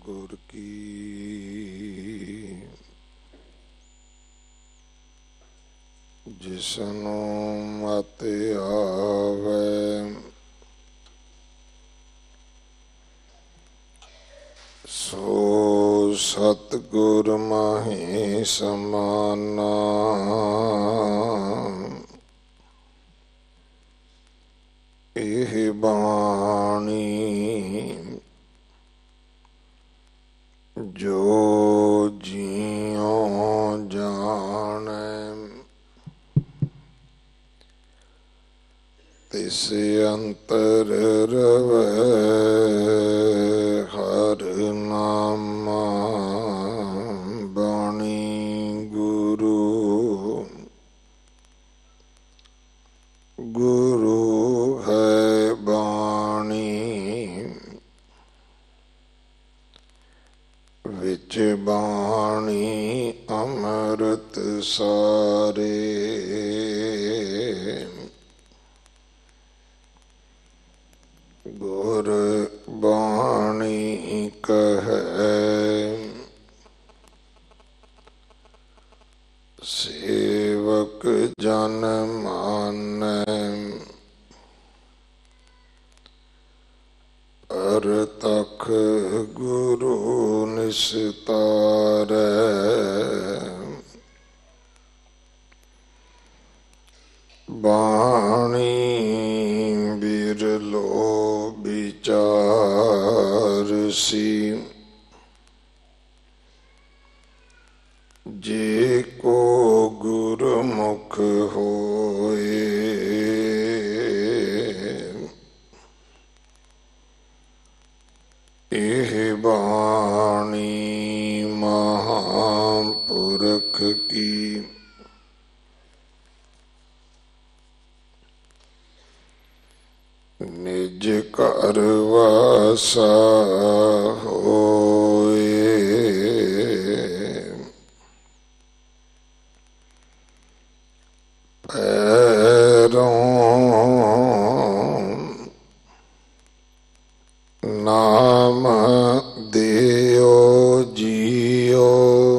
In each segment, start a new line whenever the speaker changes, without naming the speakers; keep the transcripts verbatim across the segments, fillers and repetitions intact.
सतगुर की। जिसनों मत आवे सो सतगुर माही समाना। एह बाणी जो जियों जाने तिस अंतर रवै हर नामा। बाणी गुरु गुरु है बाणी विच बाणी अमृत सारे। गुर बाणी कहे सेवक जन मानै परतख गुरु निस्तारै। बाणी बिरलो विचारसी जे को गुरमुख होए। एह बाणी महापुरख की निज घर वासा होए। पैरों नाम दियो जियो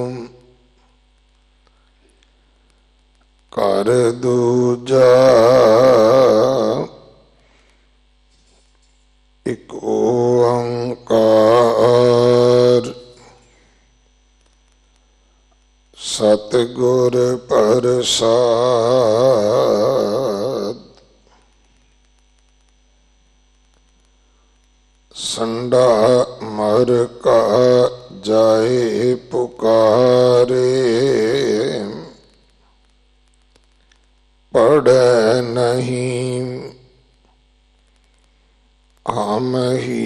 कर दूजा एक ओंकार। सतगुर प्रसाद संडा मर का जाए पुकारे। पढ़े नहीं हम ही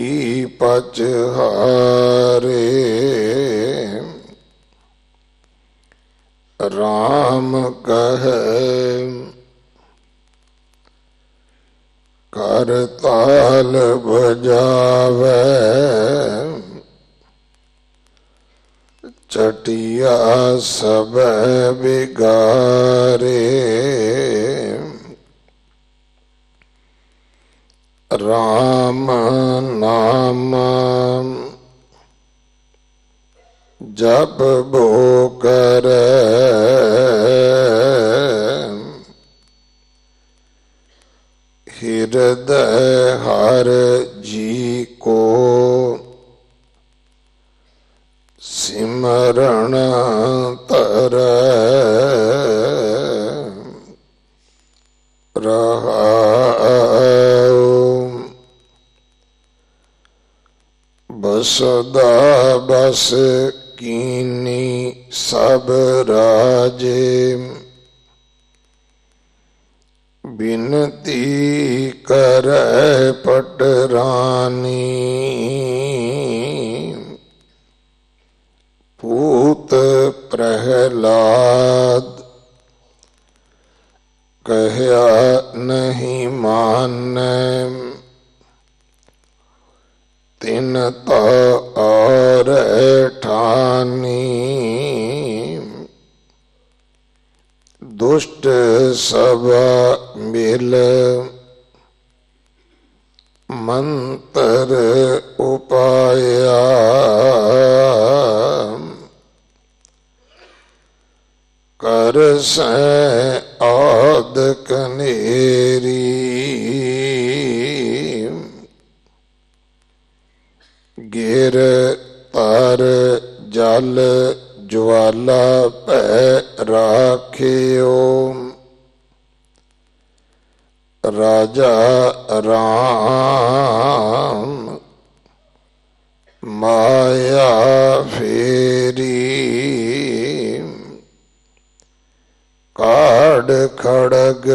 पचहारे। राम कहे करताल बजावे चटिया सब बिगारे। राम नाम जप बो करे हृदय हर जी को सिमरण तरै। रहाओ बसदा बस कीनी सब राजे। बिनती करे पटरानी पूत प्रहलाद कहया नहीं मानै। तिन तो और ठानी दुष्ट सभा मिल ਮੰਤਰ ਉਪਾਇਆ ਕਰ ਸੈ ਆਦ ਕਨੇਰੀ ਗਿਰ ਪਰ ਜਲ ਜਵਾਲਾ ਭੈ ਰਾਖਿਓ ਰਾਜਾ ਰਾਮ ਮਾਇਆ ਫੇਰੀ ਕਾੜ ਖੜਗ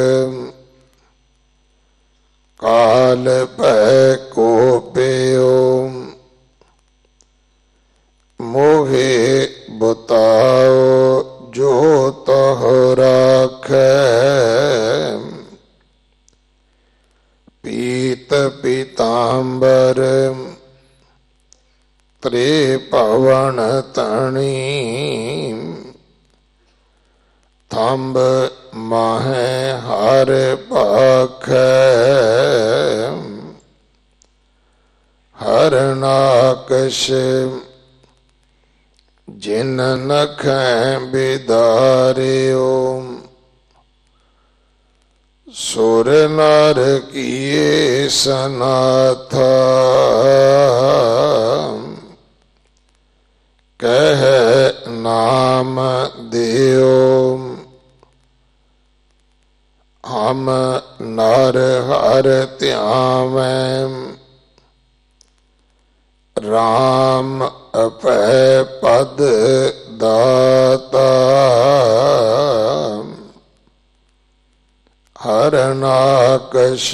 ਕਾਲ ਭੈ ਕੋਪਿਓ ਮੋਹਿ ਬਤਾਓ ਜੋ ਤਹ ਰਾਖੈ ਪੀਤ ਪੀਤਾੰਬਰ ਤ੍ਰੇ ਭਵਨ ਤਣੀ ਥੰਬ ਮਾਹੈ ਹਰ ਭਾਖੈ ਹਰਨਾਕਸ਼ ਜਿਨ ਨਖੈ ਬਿਦਾਰਿਓ ਸੁਰ ਨਰ ਕੀਏ ਸਨਾਥਾ ਕਹਿ ਨਾਮ ਦਿਓ ਹਮ ਨਰ ਹਰ ਧਿਆਵੈ ਰਾਮ ਅਭੈ ਪਦ ਦਾਤਾ ਹਰਨਾਕਸ਼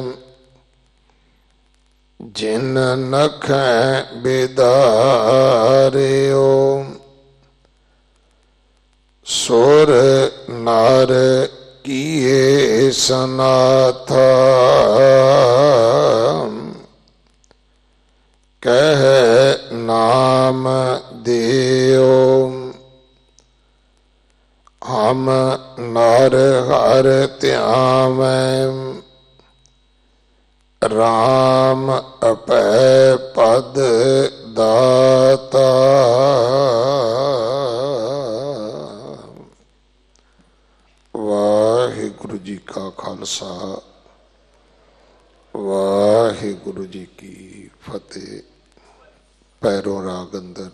ਜਿਨ ਨਖੈ ਬਿਦਾਰਿਓ ਸੁਰ ਨਰ ਕੀਏ ਸਨਾਥਾ ਕਹਿ ਨਾਮ ਦਿਓ ਹਮ ਨਰ ਹਰ ਧਿਆਵੈ ਰਾਮ ਅਭੈ ਪਦ ਦਾਤਾ ਵਾਹਿਗੁਰੂ ਜੀ ਕਾ ਖਾਲਸਾ ਵਾਹਿਗੁਰੂ ਜੀ ਕੀ ਫਤਿਹ। ਪੈਰੋਂ ਰਾਗ ਅੰਦਰ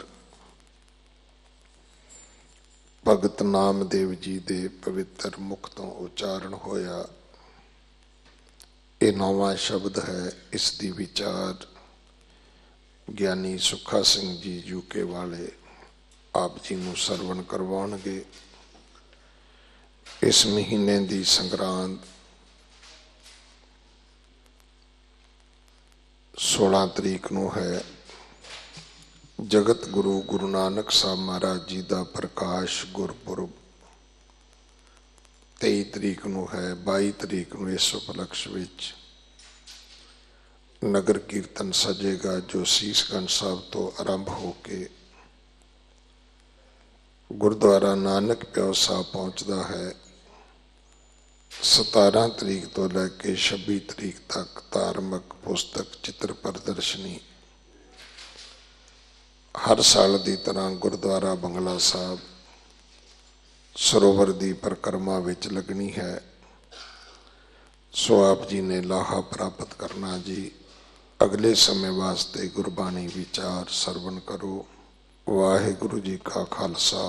ਭਗਤ ਨਾਮਦੇਵ ਜੀ ਦੇ ਪਵਿੱਤਰ ਮੁਖ ਤੋਂ ਉਚਾਰਨ ਹੋਇਆ ਇਹ ਨੌਵਾਂ ਸ਼ਬਦ ਹੈ। ਇਸ ਦੀ ਵਿਚਾਰ ਗਿਆਨੀ ਸੁੱਖਾ ਸਿੰਘ ਜੀ ਯੂਕੇ ਵਾਲੇ ਆਪ ਜੀ ਨੂੰ ਸਰਵਣ ਕਰਵਾਉਣਗੇ। ਇਸ ਮਹੀਨੇ ਦੀ ਸੰਗਰਾਂਦ ਸੋਲਾਂ ਤਰੀਕ ਨੂੰ ਹੈ। ਜਗਤ ਗੁਰੂ ਗੁਰੂ ਨਾਨਕ ਸਾਹਿਬ ਮਹਾਰਾਜ ਜੀ ਦਾ ਪ੍ਰਕਾਸ਼ ਗੁਰਪੁਰਬ ਤੇਈ ਤਰੀਕ ਨੂੰ ਹੈ। ਬਾਈ ਤਰੀਕ ਨੂੰ ਇਸ ਉਪਲਕਸ਼ ਵਿੱਚ ਨਗਰ ਕੀਰਤਨ ਸਜੇਗਾ ਜੋ ਸੀਸਗੰਜ ਸਾਹਿਬ ਤੋਂ ਆਰੰਭ ਹੋ ਕੇ ਗੁਰਦੁਆਰਾ ਨਾਨਕ ਪਿਓ ਸਾਹਿਬ ਪਹੁੰਚਦਾ ਹੈ। ਸਤਾਰਾਂ ਤਰੀਕ ਤੋਂ ਲੈ ਕੇ ਛੱਬੀ ਤਰੀਕ ਤੱਕ ਧਾਰਮਿਕ ਪੁਸਤਕ ਚਿੱਤਰ ਪ੍ਰਦਰਸ਼ਨੀ ਹਰ ਸਾਲ ਦੀ ਤਰ੍ਹਾਂ ਗੁਰਦੁਆਰਾ ਬੰਗਲਾ ਸਾਹਿਬ ਸਰੋਵਰ ਦੀ ਪਰਿਕਰਮਾ ਵਿੱਚ ਲੱਗਣੀ ਹੈ। ਸੋ ਆਪ ਜੀ ਨੇ ਲਾਹਾ ਪ੍ਰਾਪਤ ਕਰਨਾ ਜੀ। ਅਗਲੇ ਸਮੇਂ ਵਾਸਤੇ ਗੁਰਬਾਣੀ ਵਿਚਾਰ ਸਰਵਣ ਕਰੋ। ਵਾਹਿਗੁਰੂ ਜੀ ਕਾ ਖਾਲਸਾ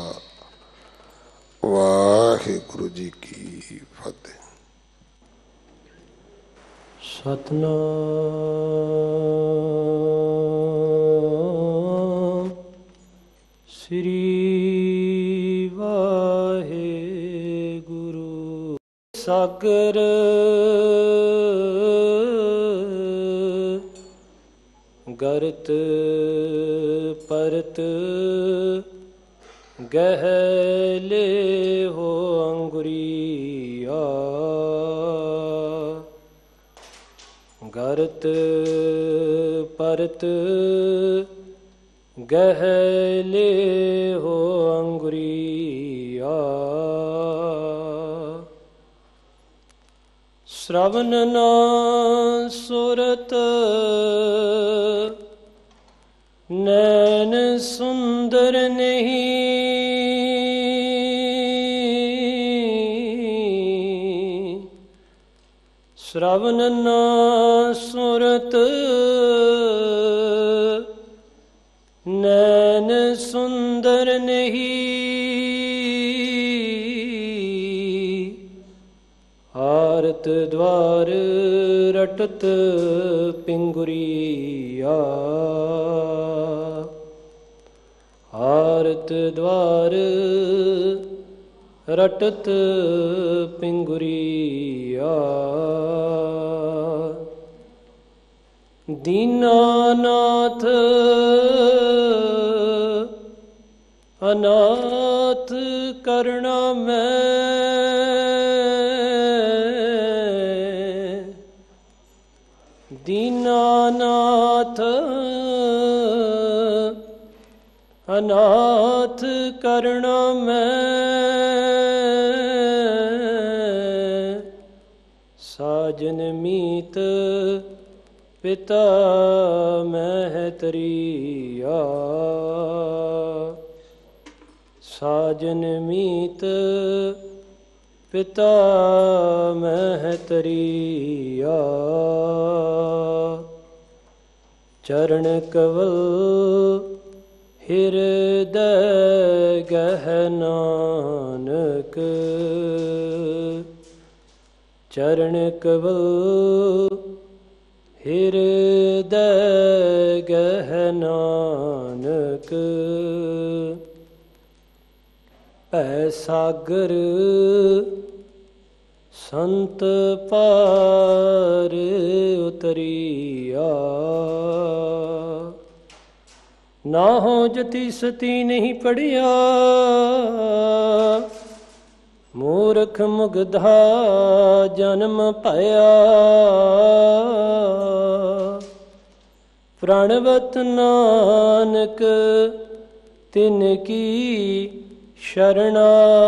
ਵਾਹਿਗੁਰੂ ਜੀ ਕੀ ਫਤਿਹ।
ਸਤਨਾਮ ਸ੍ਰੀ ਵਾਹਿਗੁਰੂ। ਸਾਗਰ ਗਰਤ ਪਰਤ ਗਹਿਲੇ ਹੋ ਅੰਗੁਰੀਆ। ਗਰਤ ਪਰਤ ਗਹਿਲੇ ਹੋ ਅੰਗੁਰੀਆ। ਸ਼ਰਵਨ ਨਾ ਸੁਰਤ ਨੈਣ ਸੁੰਦਰ ਨਹੀਂ। ਸ਼ਰਵਨ ਨਾ ਸੁਰਤ ਨੈਣ ਸੁੰਦਰ ਨਹੀਂ। ਆਰਤ ਦਵਾਰ ਰਟਤ ਪਿੰਗੁਰੀਆ। ਆਰਤ ਦਵਾਰ ਰਟਤ ਪਿੰਗੁਰੀਆ। ਦੀਨਾਨਾਥ ਅਨਾਥ ਕਰਣਾ ਮੈਂ। ਦੀਨਾਨਾਥ ਅਨਾਥ ਕਰਣਾ ਮੈਂ। ਸਾਜਨ ਮੀਤ ਪਿਤਾ ਮਹਿ ਤਰੀਆ। ਸਾਜਨ ਮੀਤ ਪਿਤਾ ਮਹਿ ਤਰੀਆ। ਚਰਨ ਕਵਲ ਹਿਰਦੈ ਗਹਿ ਨਾਨਕ। ਚਰਨ ਕਵਲ ਹਿਰਦੈ ਗਹਿ ਨਾਨਕ। ਭੈ ਸਾਗਰ ਸੰਤ ਪਾਰ ਉਤਰੀਆ। ਨਾਹੋ ਜਤੀ ਸਤੀ ਨਹੀਂ ਪੜਿਆ। ਮੂਰਖ ਮੁਗਧਾ ਜਨਮ ਭਇਆ। ਪ੍ਰਣਵਤ ਨਾਨਕ ਤਿਨ ਕੀ ਸ਼ਰਣਾ।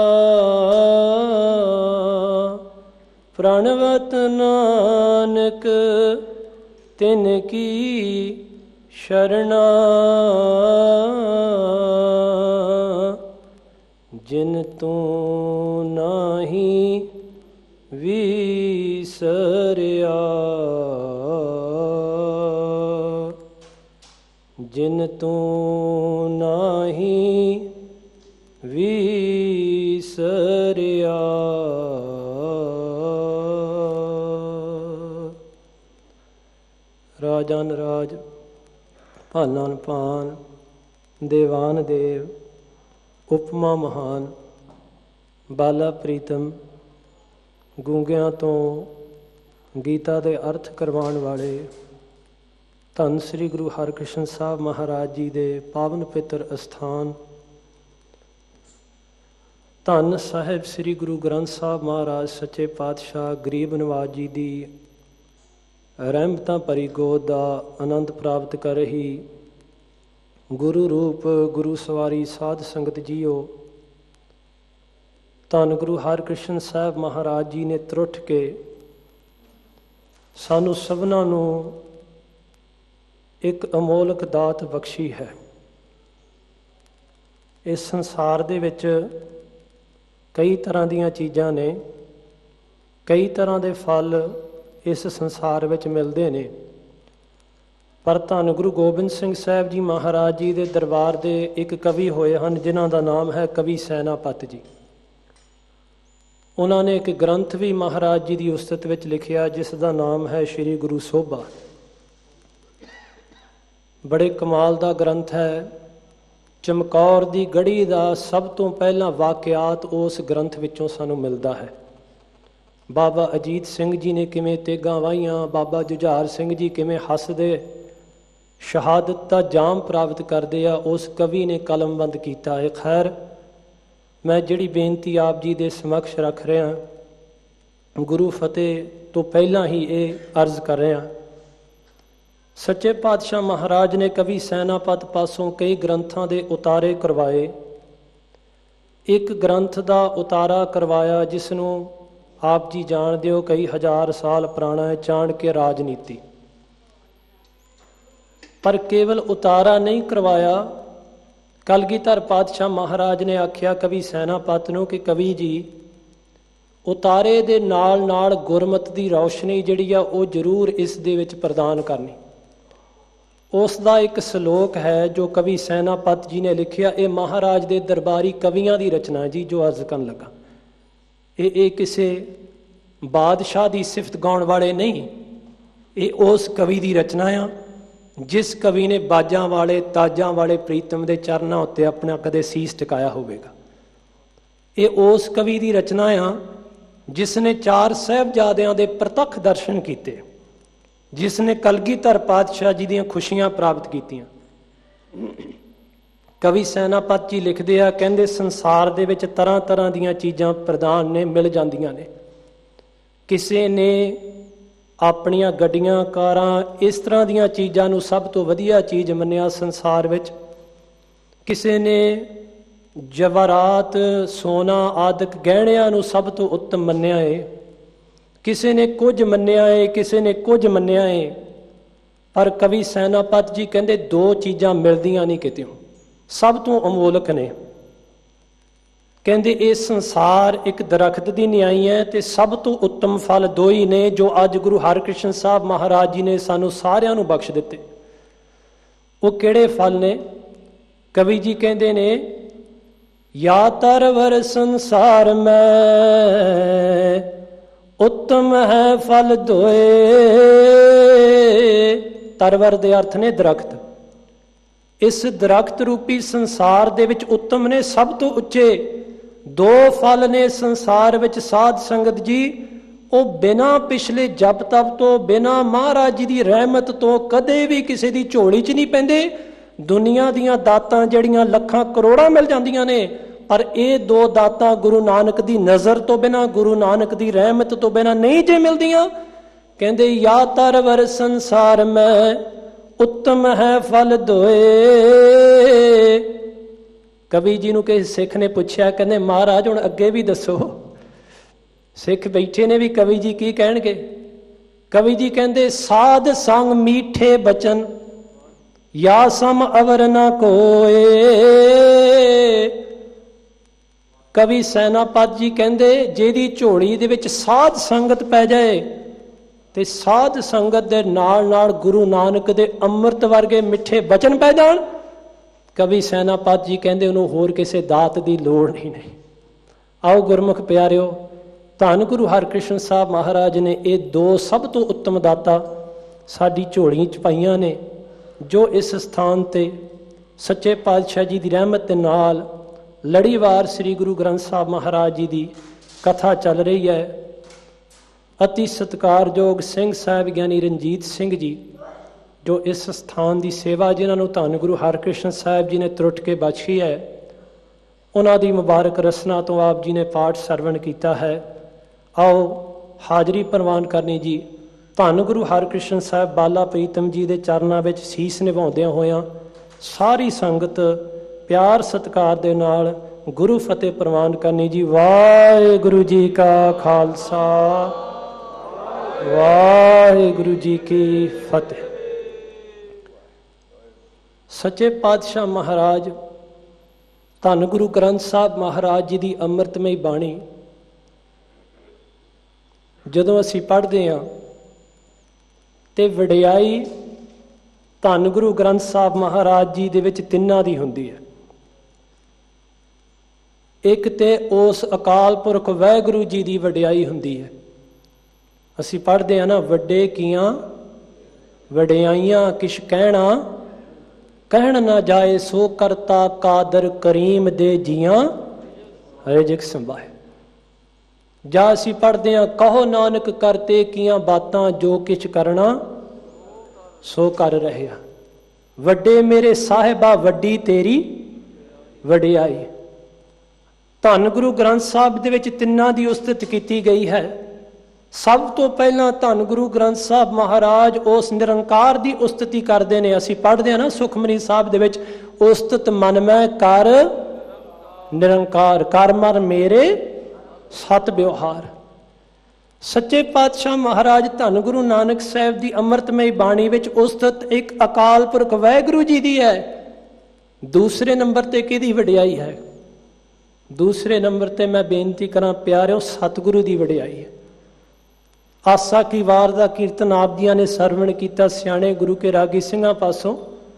ਪ੍ਰਣਵਤ ਨਾਨਕ ਤਿਨ ਕੀ ਸ਼ਰਣਾ। ਜਿਨ ਤੂੰ ਨਾਹੀ ਵਿਸਰਿਆ। ਜਿਨ ਤੂੰ ਨਾਹੀ ਵਿਸਰਿਆ। ਰਾਜਨ ਰਾਜ ਭਾਨਨ ਭਾਨ ਦੇਵਾਨ ਦੇਵ ਉਪਮਾ ਮਹਾਨ ਬਾਲਾ ਪ੍ਰੀਤਮ ਗੂੰਗਿਆਂ ਤੋਂ ਗੀਤਾ ਦੇ ਅਰਥ ਕਰਵਾਉਣ ਵਾਲੇ ਧੰਨ ਸ੍ਰੀ ਗੁਰੂ ਹਰਿਕ੍ਰਿਸ਼ਨ ਸਾਹਿਬ ਮਹਾਰਾਜ ਜੀ ਦੇ ਪਾਵਨ ਪਿੱਤਰ ਅਸਥਾਨ ਧੰਨ ਸਾਹਿਬ ਸ੍ਰੀ ਗੁਰੂ ਗ੍ਰੰਥ ਸਾਹਿਬ ਮਹਾਰਾਜ ਸੱਚੇ ਪਾਤਸ਼ਾਹ ਗਰੀਬ ਨਵਾਜ ਜੀ ਦੀ ਰਹਿਮਤਾਂ ਭਰੀ ਗੋਦ ਦਾ ਆਨੰਦ ਪ੍ਰਾਪਤ ਕਰ ਰਹੀ ਗੁਰੂ ਰੂਪ ਗੁਰੂ ਸਵਾਰੀ ਸਾਧ ਸੰਗਤ ਜੀਓ। ਧੰਨ ਗੁਰੂ ਹਰਿਕ੍ਰਿਸ਼ਨ ਸਾਹਿਬ ਮਹਾਰਾਜ ਜੀ ਨੇ ਤਰੁੱਠ ਕੇ ਸਾਨੂੰ ਸਭਨਾਂ ਨੂੰ ਇੱਕ ਅਮੋਲਕ ਦਾਤ ਬਖਸ਼ੀ ਹੈ। ਇਸ ਸੰਸਾਰ ਦੇ ਵਿੱਚ ਕਈ ਤਰ੍ਹਾਂ ਦੀਆਂ ਚੀਜ਼ਾਂ ਨੇ, ਕਈ ਤਰ੍ਹਾਂ ਦੇ ਫਲ ਇਸ ਸੰਸਾਰ ਵਿੱਚ ਮਿਲਦੇ ਨੇ, ਪਰ ਧੰਨ ਗੁਰੂ ਗੋਬਿੰਦ ਸਿੰਘ ਸਾਹਿਬ ਜੀ ਮਹਾਰਾਜ ਜੀ ਦੇ ਦਰਬਾਰ ਦੇ ਇੱਕ ਕਵੀ ਹੋਏ ਹਨ ਜਿਨ੍ਹਾਂ ਦਾ ਨਾਮ ਹੈ ਕਵੀ ਸੈਨਾਪਤ ਜੀ। ਉਹਨਾਂ ਨੇ ਇੱਕ ਗ੍ਰੰਥ ਵੀ ਮਹਾਰਾਜ ਜੀ ਦੀ ਉਸਤਤ ਵਿੱਚ ਲਿਖਿਆ ਜਿਸ ਦਾ ਨਾਮ ਹੈ ਸ਼੍ਰੀ ਗੁਰੂ ਸੋਭਾ। ਬੜੇ ਕਮਾਲ ਦਾ ਗ੍ਰੰਥ ਹੈ। ਚਮਕੌਰ ਦੀ ਗੜੀ ਦਾ ਸਭ ਤੋਂ ਪਹਿਲਾਂ ਵਾਕਿਆਤ ਉਸ ਗ੍ਰੰਥ ਵਿੱਚੋਂ ਸਾਨੂੰ ਮਿਲਦਾ ਹੈ। ਬਾਬਾ ਅਜੀਤ ਸਿੰਘ ਜੀ ਨੇ ਕਿਵੇਂ ਤੇਗਾਂ ਵਾਹੀਆਂ, ਬਾਬਾ ਜੁਝਾਰ ਸਿੰਘ ਜੀ ਕਿਵੇਂ ਹੱਸਦੇ ਸ਼ਹਾਦਤ ਦਾ ਜਾਮ ਪ੍ਰਾਪਤ ਕਰਦੇ ਆ, ਉਸ ਕਵੀ ਨੇ ਕਲਮਬੰਦ ਕੀਤਾ ਹੈ। ਖੈਰ, ਮੈਂ ਜਿਹੜੀ ਬੇਨਤੀ ਆਪ ਜੀ ਦੇ ਸਮਕਸ਼ ਰੱਖ ਰਿਹਾ, ਗੁਰੂ ਫਤਿਹ ਤੋਂ ਪਹਿਲਾਂ ਹੀ ਇਹ ਅਰਜ਼ ਕਰ ਰਿਹਾ। ਸੱਚੇ ਪਾਤਸ਼ਾਹ ਮਹਾਰਾਜ ਨੇ ਕਵੀ ਸੈਨਾਪਤ ਪਾਸੋਂ ਕਈ ਗ੍ਰੰਥਾਂ ਦੇ ਉਤਾਰੇ ਕਰਵਾਏ। ਇੱਕ ਗ੍ਰੰਥ ਦਾ ਉਤਾਰਾ ਕਰਵਾਇਆ ਜਿਸ ਨੂੰ ਆਪ ਜੀ ਜਾਣਦੇ ਹੋ ਕਈ ਹਜ਼ਾਰ ਸਾਲ ਪੁਰਾਣਾ ਹੈ ਚਾਣਕਿਆ ਰਾਜਨੀਤੀ। ਪਰ ਕੇਵਲ ਉਤਾਰਾ ਨਹੀਂ ਕਰਵਾਇਆ। ਕਲਗੀਧਰ ਪਾਤਸ਼ਾਹ ਮਹਾਰਾਜ ਨੇ ਆਖਿਆ ਕਵੀ ਸੈਨਾਪਤ ਨੂੰ ਕਿ ਕਵੀ ਜੀ ਉਤਾਰੇ ਦੇ ਨਾਲ ਨਾਲ ਗੁਰਮਤਿ ਦੀ ਰੌਸ਼ਨੀ ਜਿਹੜੀ ਆ ਉਹ ਜ਼ਰੂਰ ਇਸ ਦੇ ਵਿੱਚ ਪ੍ਰਦਾਨ ਕਰਨੀ। ਉਸ ਦਾ ਇੱਕ ਸ਼ਲੋਕ ਹੈ ਜੋ ਕਵੀ ਸੈਨਾਪਤ ਜੀ ਨੇ ਲਿਖਿਆ। ਇਹ ਮਹਾਰਾਜ ਦੇ ਦਰਬਾਰੀ ਕਵੀਆਂ ਦੀ ਰਚਨਾ ਜੀ ਜੋ ਅੱਜ ਕਰਨ ਲੱਗਾ। ਇਹ ਇਹ ਕਿਸੇ ਬਾਦਸ਼ਾਹ ਦੀ ਸਿਫਤ ਗਾਉਣ ਵਾਲੇ ਨਹੀਂ, ਇਹ ਉਸ ਕਵੀ ਦੀ ਰਚਨਾ ਆ ਜਿਸ ਕਵੀ ਨੇ ਬਾਜਾਂ ਵਾਲੇ ਤਾਜਾਂ ਵਾਲੇ ਪ੍ਰੀਤਮ ਦੇ ਚਰਨਾਂ ਉੱਤੇ ਆਪਣਾ ਕਦੇ ਸੀਸ ਟਿਕਾਇਆ ਹੋਵੇਗਾ। ਇਹ ਉਸ ਕਵੀ ਦੀ ਰਚਨਾ ਆ ਜਿਸ ਨੇ ਚਾਰ ਸਾਹਿਬਜ਼ਾਦਿਆਂ ਦੇ ਪ੍ਰਤੱਖ ਦਰਸ਼ਨ ਕੀਤੇ, ਜਿਸ ਨੇ ਕਲਗੀਧਰ ਪਾਤਸ਼ਾਹ ਜੀ ਦੀਆਂ ਖੁਸ਼ੀਆਂ ਪ੍ਰਾਪਤ ਕੀਤੀਆਂ। ਕਵੀ ਸੈਨਾਪਤ ਜੀ ਲਿਖਦੇ ਆ, ਕਹਿੰਦੇ ਸੰਸਾਰ ਦੇ ਵਿੱਚ ਤਰ੍ਹਾਂ ਤਰ੍ਹਾਂ ਦੀਆਂ ਚੀਜ਼ਾਂ ਪ੍ਰਦਾਨ ਨੇ, ਮਿਲ ਜਾਂਦੀਆਂ ਨੇ। ਕਿਸੇ ਨੇ ਆਪਣੀਆਂ ਗੱਡੀਆਂ ਕਾਰਾਂ ਇਸ ਤਰ੍ਹਾਂ ਦੀਆਂ ਚੀਜ਼ਾਂ ਨੂੰ ਸਭ ਤੋਂ ਵਧੀਆ ਚੀਜ਼ ਮੰਨਿਆ ਸੰਸਾਰ ਵਿੱਚ। ਕਿਸੇ ਨੇ ਜਵਾਹਰਾਤ ਸੋਨਾ ਆਦਿਕ ਗਹਿਣਿਆਂ ਨੂੰ ਸਭ ਤੋਂ ਉੱਤਮ ਮੰਨਿਆ ਏ। ਕਿਸੇ ਨੇ ਕੁਝ ਮੰਨਿਆ ਏ, ਕਿਸੇ ਨੇ ਕੁਝ ਮੰਨਿਆ ਏ। ਪਰ ਕਵੀ ਸੈਨਾਪਤ ਜੀ ਕਹਿੰਦੇ ਦੋ ਚੀਜ਼ਾਂ ਮਿਲਦੀਆਂ ਨਹੀਂ ਕਿਤੇ, ਸਭ ਤੋਂ ਅਮੋਲਕ ਨੇ। ਕਹਿੰਦੇ ਇਹ ਸੰਸਾਰ ਇੱਕ ਦਰਖਤ ਦੀ ਨਿਆਈ ਹੈ ਤੇ ਸਭ ਤੋਂ ਉੱਤਮ ਫਲ ਦੋ ਹੀ ਨੇ ਜੋ ਅੱਜ ਗੁਰੂ ਹਰਕ੍ਰਿਸ਼ਨ ਸਾਹਿਬ ਮਹਾਰਾਜ ਜੀ ਨੇ ਸਾਨੂੰ ਸਾਰਿਆਂ ਨੂੰ ਬਖਸ਼ ਦਿੱਤੇ। ਉਹ ਕਿਹੜੇ ਫਲ ਨੇ? ਕਵੀ ਜੀ ਕਹਿੰਦੇ ਨੇ, ਯਾ ਤਰਵਰ ਸੰਸਾਰ ਮੈਂ ਉੱਤਮ ਹੈ ਫਲ ਦੋਏ। ਤਰਵਰ ਦੇ ਅਰਥ ਨੇ ਦਰਖਤ। ਇਸ ਦਰਖਤ ਰੂਪੀ ਸੰਸਾਰ ਦੇ ਵਿੱਚ ਉੱਤਮ ਨੇ, ਸਭ ਤੋਂ ਉੱਚੇ ਦੋ ਫਲ ਨੇ ਸੰਸਾਰ ਵਿੱਚ ਸਾਧ ਸੰਗਤ ਜੀ। ਉਹ ਬਿਨਾਂ ਪਿਛਲੇ ਜਪ ਤਪ ਤੋਂ, ਬਿਨਾਂ ਮਹਾਰਾਜ ਜੀ ਦੀ ਰਹਿਮਤ ਤੋਂ ਕਦੇ ਵੀ ਕਿਸੇ ਦੀ ਝੋਲੀ 'ਚ ਨਹੀਂ ਪੈਂਦੇ। ਦੁਨੀਆ ਦੀਆਂ ਦਾਤਾਂ ਜਿਹੜੀਆਂ ਲੱਖਾਂ ਕਰੋੜਾਂ ਮਿਲ ਜਾਂਦੀਆਂ ਨੇ, ਪਰ ਇਹ ਦੋ ਦਾਤਾਂ ਗੁਰੂ ਨਾਨਕ ਦੀ ਨਜ਼ਰ ਤੋਂ ਬਿਨਾਂ, ਗੁਰੂ ਨਾਨਕ ਦੀ ਰਹਿਮਤ ਤੋਂ ਬਿਨਾਂ ਨਹੀਂ ਜੇ ਮਿਲਦੀਆਂ। ਕਹਿੰਦੇ ਯਾ ਤਰਵਰ ਸੰਸਾਰ ਮੈਂ ਉੱਤਮ ਹੈ ਫਲ ਦੋਏ। ਕਵੀ ਜੀ ਨੂੰ ਕਿਸੇ ਸਿੱਖ ਨੇ ਪੁੱਛਿਆ, ਕਹਿੰਦੇ ਮਹਾਰਾਜ ਹੁਣ ਅੱਗੇ ਵੀ ਦੱਸੋ। ਸਿੱਖ ਬੈਠੇ ਨੇ ਵੀ ਕਵੀ ਜੀ ਕੀ ਕਹਿਣਗੇ। ਕਵੀ ਜੀ ਕਹਿੰਦੇ ਸਾਧ ਸੰਗ ਮੀਠੇ ਬਚਨ ਯਾ ਸਮ ਅਵਰ ਨਾ ਕੋਏ। ਕਵੀ ਸੈਨਾਪਤ ਜੀ ਕਹਿੰਦੇ ਜਿਹਦੀ ਝੋਲੀ ਦੇ ਵਿੱਚ ਸਾਧ ਸੰਗਤ ਪੈ ਜਾਏ ਤੇ ਸਾਧ ਸੰਗਤ ਦੇ ਨਾਲ ਨਾਲ ਗੁਰੂ ਨਾਨਕ ਦੇ ਅੰਮ੍ਰਿਤ ਵਰਗੇ ਮਿੱਠੇ ਬਚਨ ਪੈ ਜਾਣ, ਕਵੀ ਸੈਨਾਪਤ ਜੀ ਕਹਿੰਦੇ ਉਹਨੂੰ ਹੋਰ ਕਿਸੇ ਦਾਤ ਦੀ ਲੋੜ ਹੀ ਨਹੀਂ। ਆਓ ਗੁਰਮੁਖ ਪਿਆਰਿਓ, ਧੰਨ ਗੁਰੂ ਹਰਕ੍ਰਿਸ਼ਨ ਸਾਹਿਬ ਮਹਾਰਾਜ ਨੇ ਇਹ ਦੋ ਸਭ ਤੋਂ ਉੱਤਮ ਦਾਤਾ ਸਾਡੀ ਝੋਲੀ 'ਚ ਪਾਈਆਂ ਨੇ, ਜੋ ਇਸ ਸਥਾਨ ਤੇ ਸੱਚੇ ਪਾਤਸ਼ਾਹ ਜੀ ਦੀ ਰਹਿਮਤ ਦੇ ਨਾਲ ਲੜੀਵਾਰ ਸ੍ਰੀ ਗੁਰੂ ਗ੍ਰੰਥ ਸਾਹਿਬ ਮਹਾਰਾਜ ਜੀ ਦੀ ਕਥਾ ਚੱਲ ਰਹੀ ਹੈ। ਅਤੀ ਸਤਿਕਾਰਯੋਗ ਸਿੰਘ ਸਾਹਿਬ ਗਿਆਨੀ ਰਣਜੀਤ ਸਿੰਘ ਜੀ ਜੋ ਇਸ ਸਥਾਨ ਦੀ ਸੇਵਾ, ਜਿਨ੍ਹਾਂ ਨੂੰ ਧੰਨ ਗੁਰੂ ਹਰਕ੍ਰਿਸ਼ਨ ਸਾਹਿਬ ਜੀ ਨੇ ਤਰੁੱਟ ਕੇ ਬਖਸ਼ੀ ਹੈ, ਉਹਨਾਂ ਦੀ ਮੁਬਾਰਕ ਰਸਨਾ ਤੋਂ ਆਪ ਜੀ ਨੇ ਪਾਠ ਸਰਵਣ ਕੀਤਾ ਹੈ। ਆਓ ਹਾਜ਼ਰੀ ਪ੍ਰਵਾਨ ਕਰਨੀ ਜੀ। ਧੰਨ ਗੁਰੂ ਹਰਕ੍ਰਿਸ਼ਨ ਸਾਹਿਬ ਬਾਲਾ ਪ੍ਰੀਤਮ ਜੀ ਦੇ ਚਰਨਾਂ ਵਿੱਚ ਸੀਸ ਨਿਭਾਉਂਦਿਆਂ ਹੋਇਆਂ ਸਾਰੀ ਸੰਗਤ ਪਿਆਰ ਸਤਿਕਾਰ ਦੇ ਨਾਲ ਗੁਰੂ ਫਤਿਹ ਪ੍ਰਵਾਨ ਕਰਨੀ ਜੀ। ਵਾਹਿਗੁਰੂ ਜੀ ਕਾ ਖਾਲਸਾ, ਵਾਹਿਗੁਰੂ ਜੀ ਕੀ ਫਤਿਹ। ਸੱਚੇ ਪਾਤਸ਼ਾਹ ਮਹਾਰਾਜ ਧੰਨ ਗੁਰੂ ਗ੍ਰੰਥ ਸਾਹਿਬ ਮਹਾਰਾਜ ਜੀ ਦੀ ਅੰਮ੍ਰਿਤਮਈ ਬਾਣੀ ਜਦੋਂ ਅਸੀਂ ਪੜ੍ਹਦੇ ਹਾਂ ਤੇ ਵਡਿਆਈ ਧੰਨ ਗੁਰੂ ਗ੍ਰੰਥ ਸਾਹਿਬ ਮਹਾਰਾਜ ਜੀ ਦੇ ਵਿੱਚ ਤਿੰਨਾਂ ਦੀ ਹੁੰਦੀ ਹੈ। ਇੱਕ ਤੇ ਉਸ ਅਕਾਲ ਪੁਰਖ ਵਾਹਿਗੁਰੂ ਜੀ ਦੀ ਵਡਿਆਈ ਹੁੰਦੀ ਹੈ। ਅਸੀਂ ਪੜ੍ਹਦੇ ਹਾਂ ਨਾ, ਵੱਡੇ ਕੀਆਂ ਵਡਿਆਈਆਂ ਕਿਛ ਕਹਿਣਾ ਕਹਿਣ ਨਾ ਜਾਏ, ਸੋ ਕਰਤਾ ਕਾਦਰ ਕਰੀਮ ਦੇ ਜੀਆਂ ਰਿਜਕ ਸੰਭਾਏ। ਜਾਂ ਅਸੀਂ ਪੜ੍ਹਦੇ ਹਾਂ, ਕਹੋ ਨਾਨਕ ਕਰਤੇ ਕੀਆਂ ਬਾਤਾਂ ਜੋ ਕਿਛ ਕਰਨਾ ਸੋ ਕਰ ਰਹਿਆ। ਵੱਡੇ ਮੇਰੇ ਸਾਹਿਬਾ ਵੱਡੀ ਤੇਰੀ ਵਡਿਆਈ। ਧੰਨ ਗੁਰੂ ਗ੍ਰੰਥ ਸਾਹਿਬ ਦੇ ਵਿੱਚ ਤਿੰਨਾਂ ਦੀ ਉਸਤਤ ਕੀਤੀ ਗਈ ਹੈ। ਸਭ ਤੋਂ ਪਹਿਲਾਂ ਧੰਨ ਗੁਰੂ ਗ੍ਰੰਥ ਸਾਹਿਬ ਮਹਾਰਾਜ ਉਸ ਨਿਰੰਕਾਰ ਦੀ ਉਸਤਤੀ ਕਰਦੇ ਨੇ। ਅਸੀਂ ਪੜ੍ਹਦੇ ਹਾਂ ਨਾ ਸੁਖਮਨੀ ਸਾਹਿਬ ਦੇ ਵਿੱਚ, ਉਸਤਤ ਮਨ ਮੈਂ ਕਰ ਨਿਰੰਕਾਰ, ਕਰ ਮਰ ਮੇਰੇ ਸਤ ਵਿਵਹਾਰ। ਸੱਚੇ ਪਾਤਸ਼ਾਹ ਮਹਾਰਾਜ ਧੰਨ ਗੁਰੂ ਨਾਨਕ ਸਾਹਿਬ ਦੀ ਅੰਮ੍ਰਿਤਮਈ ਬਾਣੀ ਵਿੱਚ ਉਸਤਤ ਇੱਕ ਅਕਾਲ ਪੁਰਖ ਵਾਹਿਗੁਰੂ ਜੀ ਦੀ ਹੈ। ਦੂਸਰੇ ਨੰਬਰ ਤੇ ਕਿਹਦੀ ਵਡਿਆਈ ਹੈ? ਦੂਸਰੇ ਨੰਬਰ ਤੇ ਮੈਂ ਬੇਨਤੀ ਕਰਾਂ ਪਿਆਰਿਓ, ਸਤਿਗੁਰੂ ਦੀ ਵਡਿਆਈ ਹੈ। ਆਸਾ ਕੀ ਵਾਰ ਦਾ ਕੀਰਤਨ ਆਪ ਜੀਆਂ ਨੇ ਸਰਵਣ ਕੀਤਾ ਸਿਆਣੇ ਗੁਰੂ ਕੇ ਰਾਗੀ ਸਿੰਘਾਂ ਪਾਸੋਂ,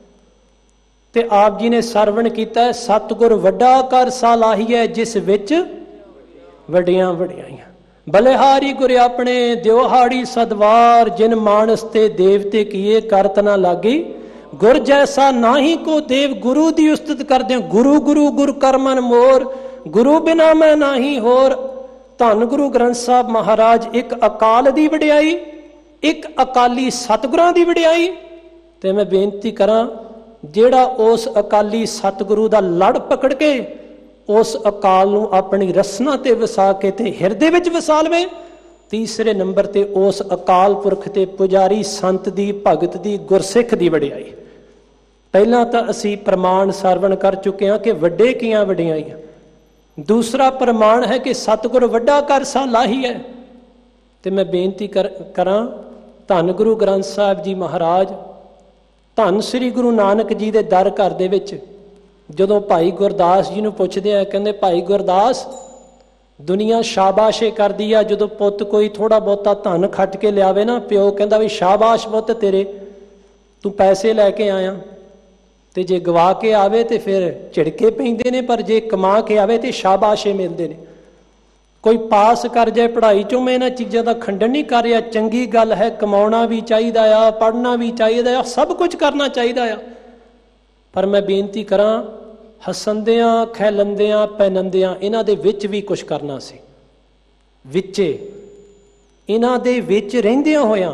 ਤੇ ਆਪ ਜੀ ਨੇ ਸਰਵਣ ਕੀਤਾ ਸਤਿਗੁਰ ਵੱਡਾ ਕਰ ਸਾਲਾਹੀਐ ਜਿਸ ਵਿੱਚ ਵੱਡੀਆਂ ਵਡਿਆਈਆਂ। ਬਲਿਹਾਰੀ ਗੁਰ ਆਪਣੇ ਦਿਉਹਾੜੀ ਸਦਵਾਰ ਜਿਨ ਮਾਨਸ ਤੇ ਦੇਵਤੇ ਕੀਏ ਕਰਤ ਨਾ ਲਾਗੀ ਗੁਰ ਜੈਸਾ ਨਾਹੀ ਕੋ ਦੇਵ। ਗੁਰੂ ਦੀ ਉਸਤਤ ਕਰਦੇ ਹੋ। ਗੁਰੂ ਗੁਰੂ ਗੁਰ ਕਰ ਮਨ ਮੋਰ, ਗੁਰੂ ਬਿਨਾ ਮੈਂ ਨਾਹੀ ਹੋਰ। ਧੰਨ ਗੁਰੂ ਗ੍ਰੰਥ ਸਾਹਿਬ ਮਹਾਰਾਜ ਇੱਕ ਅਕਾਲ ਦੀ ਵਡਿਆਈ, ਇੱਕ ਅਕਾਲੀ ਸਤਿਗੁਰਾਂ ਦੀ ਵਡਿਆਈ। ਤੇ ਮੈਂ ਬੇਨਤੀ ਕਰਾਂ ਜਿਹੜਾ ਉਸ ਅਕਾਲੀ ਸਤਿਗੁਰੂ ਦਾ ਲੜ ਪਕੜ ਕੇ ਉਸ ਅਕਾਲ ਨੂੰ ਆਪਣੀ ਰਸਨਾ ਤੇ ਵਸਾ ਕੇ ਤੇ ਹਿਰਦੇ ਵਿੱਚ ਵਸਾ ਲਵੇ। ਤੀਸਰੇ ਨੰਬਰ ਤੇ ਉਸ ਅਕਾਲ ਪੁਰਖ ਤੇ ਪੁਜਾਰੀ ਸੰਤ ਦੀ, ਭਗਤ ਦੀ, ਗੁਰਸਿੱਖ ਦੀ ਵਡਿਆਈ। ਪਹਿਲਾਂ ਤਾਂ ਅਸੀਂ ਪ੍ਰਮਾਣ ਸਰਵਣ ਕਰ ਚੁੱਕੇ ਹਾਂ ਕਿ ਵੱਡੇ ਕੀਆਂ ਵਡਿਆਈਆਂ। ਦੂਸਰਾ ਪ੍ਰਮਾਣ ਹੈ ਕਿ ਸਤਿਗੁਰ ਵੱਡਾ ਕਰ ਸਾਲਾਹੀ ਹੈ। ਤੇ ਮੈਂ ਬੇਨਤੀ ਕਰ ਕਰਾਂ ਧੰਨ ਗੁਰੂ ਗ੍ਰੰਥ ਸਾਹਿਬ ਜੀ ਮਹਾਰਾਜ, ਧੰਨ ਸ੍ਰੀ ਗੁਰੂ ਨਾਨਕ ਜੀ ਦੇ ਦਰ ਘਰ ਦੇ ਵਿੱਚ ਜਦੋਂ ਭਾਈ ਗੁਰਦਾਸ ਜੀ ਨੂੰ ਪੁੱਛਦੇ ਆ, ਕਹਿੰਦੇ ਭਾਈ ਗੁਰਦਾਸ ਦੁਨੀਆ ਸ਼ਾਬਾਸ਼ੇ ਕਰਦੀ ਆ, ਜਦੋਂ ਪੁੱਤ ਕੋਈ ਥੋੜਾ ਬਹੁਤਾ ਧਨ ਖੱਟ ਕੇ ਲਿਆਵੇ ਨਾ, ਪਿਓ ਕਹਿੰਦਾ ਵੀ ਸ਼ਾਬਾਸ਼ ਪੁੱਤ ਤੇਰੇ, ਤੂੰ ਪੈਸੇ ਲੈ ਕੇ ਆਇਆ। ਤੇ ਜੇ ਗਵਾ ਕੇ ਆਵੇ ਤੇ ਫਿਰ ਝਿੜਕੇ ਪੈਂਦੇ ਨੇ, ਪਰ ਜੇ ਕਮਾ ਕੇ ਆਵੇ ਤੇ ਸ਼ਾਬਾਸ਼ੇ ਮਿਲਦੇ ਨੇ। ਕੋਈ ਪਾਸ ਕਰ ਜਾਏ ਪੜ੍ਹਾਈ ਚੋਂ, ਮੈਂ ਇਹਨਾਂ ਚੀਜ਼ਾਂ ਦਾ ਖੰਡਨ ਨਹੀਂ ਕਰ ਰਿਹਾ, ਚੰਗੀ ਗੱਲ ਹੈ, ਕਮਾਉਣਾ ਵੀ ਚਾਹੀਦਾ ਆ, ਪੜ੍ਹਨਾ ਵੀ ਚਾਹੀਦਾ ਆ, ਸਭ ਕੁਝ ਕਰਨਾ ਚਾਹੀਦਾ ਆ। ਪਰ ਮੈਂ ਬੇਨਤੀ ਕਰਾਂ ਹੱਸੰਦਿਆਂ, ਖੈਲੰਦਿਆਂ, ਪੈਨੰਦਿਆਂ ਇਹਨਾਂ ਦੇ ਵਿੱਚ ਵੀ ਕੁਝ ਕਰਨਾ ਸੀ। ਵਿੱਚੇ ਇਹਨਾਂ ਦੇ ਵਿੱਚ ਰਹਿੰਦਿਆਂ ਹੋਇਆਂ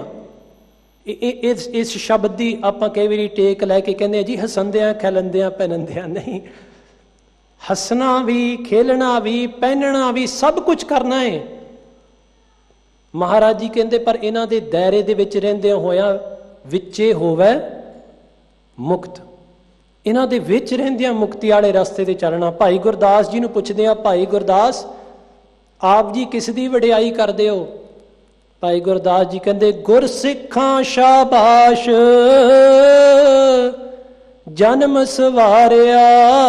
ਇਸ ਇਸ ਸ਼ਬਦ ਦੀ ਆਪਾਂ ਕਈ ਵਾਰੀ ਟੇਕ ਲੈ ਕੇ ਕਹਿੰਦੇ ਆ ਜੀ ਹੱਸੰਦਿਆਂ, ਖੈਲੰਦਿਆਂ, ਪੈਨੰਦਿਆਂ। ਨਹੀਂ, ਹੱਸਣਾ ਵੀ, ਖੇਲਣਾ ਵੀ, ਪਹਿਨਣਾ ਵੀ, ਸਭ ਕੁਝ ਕਰਨਾ ਹੈ। ਮਹਾਰਾਜ ਜੀ ਕਹਿੰਦੇ ਪਰ ਇਹਨਾਂ ਦੇ ਦਾਇਰੇ ਦੇ ਵਿੱਚ ਰਹਿੰਦਿਆਂ ਹੋਇਆਂ ਵਿੱਚੇ ਹੋਵੇ ਮੁਕਤ। ਇਹਨਾਂ ਦੇ ਵਿੱਚ ਰਹਿੰਦਿਆਂ ਮੁਕਤੀ ਵਾਲੇ ਰਸਤੇ ਤੇ ਚੱਲਣਾ। ਭਾਈ ਗੁਰਦਾਸ ਜੀ ਨੂੰ ਪੁੱਛਦੇ ਆ, ਭਾਈ ਗੁਰਦਾਸ ਆਪ ਜੀ ਕਿਸ ਦੀ ਵਡਿਆਈ ਕਰਦੇ ਹੋ? ਭਾਈ ਗੁਰਦਾਸ ਜੀ ਕਹਿੰਦੇ ਗੁਰਸਿੱਖਾਂ ਸ਼ਾਬਾਸ਼ ਜਨਮ ਸਵਾਰਿਆ।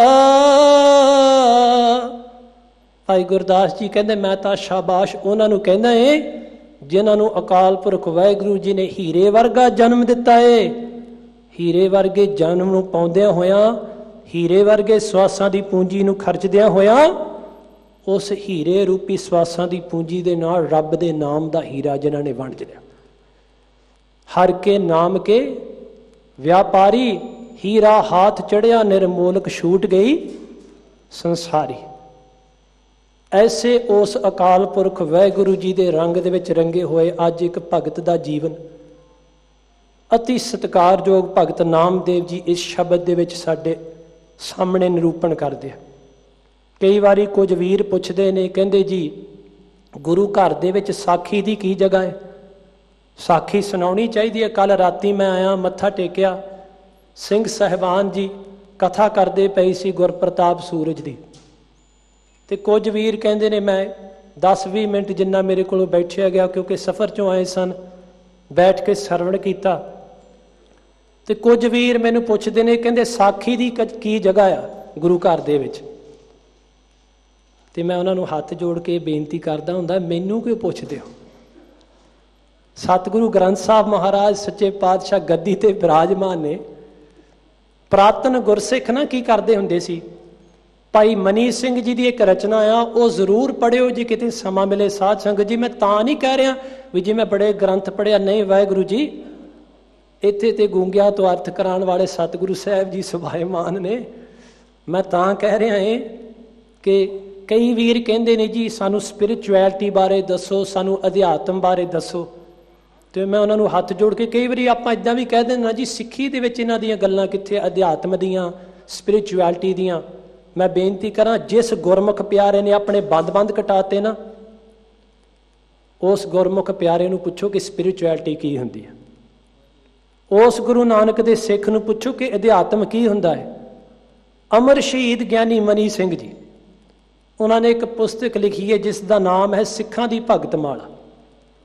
ਭਾਈ ਗੁਰਦਾਸ ਜੀ ਕਹਿੰਦੇ ਮੈਂ ਤਾਂ ਸ਼ਾਬਾਸ਼ ਉਹਨਾਂ ਨੂੰ ਕਹਿੰਦਾ ਏ ਜਿਨ੍ਹਾਂ ਨੂੰ ਅਕਾਲ ਪੁਰਖ ਵਾਹਿਗੁਰੂ ਜੀ ਨੇ ਹੀਰੇ ਵਰਗਾ ਜਨਮ ਦਿੱਤਾ ਏ। ਹੀਰੇ ਵਰਗੇ ਜਨਮ ਨੂੰ ਪਾਉਂਦਿਆਂ ਹੋਇਆਂ, ਹੀਰੇ ਵਰਗੇ ਸਵਾਸਾਂ ਦੀ ਪੂੰਜੀ ਨੂੰ ਖਰਚਦਿਆਂ ਹੋਇਆਂ, ਉਸ ਹੀਰੇ ਰੂਪੀ ਸਵਾਸਾਂ ਦੀ ਪੂੰਜੀ ਦੇ ਨਾਲ ਰੱਬ ਦੇ ਨਾਮ ਦਾ ਹੀਰਾ ਜਿਨ੍ਹਾਂ ਨੇ ਵੰਡ ਲਿਆ। ਹਰ ਕੇ ਨਾਮ ਕੇ ਵਿਆਪਾਰੀ ਹੀਰਾ ਹਾਥ ਚੜਿਆ ਨਿਰਮੋਲਕ ਛੂਟ ਗਈ ਸੰਸਾਰੀ। ਐਸੇ ਉਸ ਅਕਾਲ ਪੁਰਖ ਵਾਹਿਗੁਰੂ ਜੀ ਦੇ ਰੰਗ ਦੇ ਵਿੱਚ ਰੰਗੇ ਹੋਏ ਅੱਜ ਇੱਕ ਭਗਤ ਦਾ ਜੀਵਨ, ਅਤੀ ਸਤਿਕਾਰਯੋਗ ਭਗਤ ਨਾਮਦੇਵ ਜੀ ਇਸ ਸ਼ਬਦ ਦੇ ਵਿੱਚ ਸਾਡੇ ਸਾਹਮਣੇ ਨਿਰੂਪਣ ਕਰਦੇ ਆ। ਕਈ ਵਾਰੀ ਕੁਝ ਵੀਰ ਪੁੱਛਦੇ ਨੇ, ਕਹਿੰਦੇ ਜੀ ਗੁਰੂ ਘਰ ਦੇ ਵਿੱਚ ਸਾਖੀ ਦੀ ਕੀ ਜਗ੍ਹਾ ਹੈ? ਸਾਖੀ ਸੁਣਾਉਣੀ ਚਾਹੀਦੀ ਹੈ। ਕੱਲ ਰਾਤੀ ਮੈਂ ਆਇਆ, ਮੱਥਾ ਟੇਕਿਆ, ਸਿੰਘ ਸਾਹਿਬਾਨ ਜੀ ਕਥਾ ਕਰਦੇ ਪਏ ਸੀ ਗੁਰਪ੍ਰਤਾਪ ਸੂਰਜ ਦੀ। ਤੇ ਕੁਝ ਵੀਰ ਕਹਿੰਦੇ ਨੇ ਮੈਂ ਦਸ ਵੀਹ ਮਿੰਟ ਜਿੰਨਾ ਮੇਰੇ ਕੋਲੋਂ ਬੈਠਿਆ ਗਿਆ, ਕਿਉਂਕਿ ਸਫ਼ਰ ਚੋਂ ਆਏ ਸਨ, ਬੈਠ ਕੇ ਸਰਵਣ ਕੀਤਾ। ਤੇ ਕੁਝ ਵੀਰ ਮੈਨੂੰ ਪੁੱਛਦੇ ਨੇ, ਕਹਿੰਦੇ ਸਾਖੀ ਦੀ ਕੀ ਜਗ੍ਹਾ ਆ ਗੁਰੂ ਘਰ ਦੇ ਵਿੱਚ? ਤੇ ਮੈਂ ਉਹਨਾਂ ਨੂੰ ਹੱਥ ਜੋੜ ਕੇ ਬੇਨਤੀ ਕਰਦਾ ਹੁੰਦਾ, ਮੈਨੂੰ ਕਿਉਂ ਪੁੱਛਦੇ ਹੋ? ਸਤਿਗੁਰੂ ਗ੍ਰੰਥ ਸਾਹਿਬ ਮਹਾਰਾਜ ਸੱਚੇ ਪਾਤਸ਼ਾਹ ਗੱਦੀ ਤੇ ਬਿਰਾਜਮਾਨ ਨੇ। ਪ੍ਰਾਤਨ ਗੁਰਸਿੱਖ ਨਾ ਕੀ ਕਰਦੇ ਹੁੰਦੇ ਸੀ? ਭਾਈ ਮਨੀ ਸਿੰਘ ਜੀ ਦੀ ਇੱਕ ਰਚਨਾ ਆ, ਉਹ ਜ਼ਰੂਰ ਪੜ੍ਹਿਓ ਜੇ ਕਿਤੇ ਸਮਾਂ ਮਿਲੇ ਸਾਧ ਸੰਗਤ ਜੀ। ਮੈਂ ਤਾਂ ਨਹੀਂ ਕਹਿ ਰਿਹਾ ਵੀ ਜੀ ਮੈਂ ਬੜੇ ਗ੍ਰੰਥ ਪੜ੍ਹਿਆ, ਨਹੀਂ, ਵਾਹਿਗੁਰੂ ਜੀ ਇੱਥੇ ਤੇ ਗੂੰਗਿਆਂ ਤੋਂ ਅਰਥ ਕਰਾਉਣ ਵਾਲੇ ਸਤਿਗੁਰੂ ਸਾਹਿਬ ਜੀ ਸੁਭਾਏਮਾਨ ਨੇ। ਮੈਂ ਤਾਂ ਕਹਿ ਰਿਹਾ ਏ ਕਿ ਕਈ ਵੀਰ ਕਹਿੰਦੇ ਨੇ ਜੀ ਸਾਨੂੰ ਸਪਿਰਿਚੁਅਲਿਟੀ ਬਾਰੇ ਦੱਸੋ, ਸਾਨੂੰ ਅਧਿਆਤਮ ਬਾਰੇ ਦੱਸੋ। ਤੇ ਮੈਂ ਉਹਨਾਂ ਨੂੰ ਹੱਥ ਜੋੜ ਕੇ, ਕਈ ਵਾਰੀ ਆਪਾਂ ਇੱਦਾਂ ਵੀ ਕਹਿ ਦਿੰਦੇ ਜੀ ਸਿੱਖੀ ਦੇ ਵਿੱਚ ਇਹਨਾਂ ਦੀਆਂ ਗੱਲਾਂ ਕਿੱਥੇ, ਅਧਿਆਤਮ ਦੀਆਂ, ਸਪਿਰਿਚੁਅਲਿਟੀ ਦੀਆਂ। ਮੈਂ ਬੇਨਤੀ ਕਰਾਂ ਜਿਸ ਗੁਰਮੁਖ ਪਿਆਰੇ ਨੇ ਆਪਣੇ ਬੰਦ ਬੰਦ ਕਟਾਤੇ ਨਾ, ਉਸ ਗੁਰਮੁਖ ਪਿਆਰੇ ਨੂੰ ਪੁੱਛੋ ਕਿ ਸਪਿਰਿਚੁਅਲਿਟੀ ਕੀ ਹੁੰਦੀ ਹੈ। ਉਸ ਗੁਰੂ ਨਾਨਕ ਦੇ ਸਿੱਖ ਨੂੰ ਪੁੱਛੋ ਕਿ ਅਧਿਆਤਮ ਕੀ ਹੁੰਦਾ ਹੈ। ਅਮਰ ਸ਼ਹੀਦ ਗਿਆਨੀ ਮਨੀ ਸਿੰਘ ਜੀ, ਉਹਨਾਂ ਨੇ ਇੱਕ ਪੁਸਤਕ ਲਿਖੀ ਹੈ ਜਿਸ ਦਾ ਨਾਮ ਹੈ ਸਿੱਖਾਂ ਦੀ ਭਗਤ ਮਾਲਾ।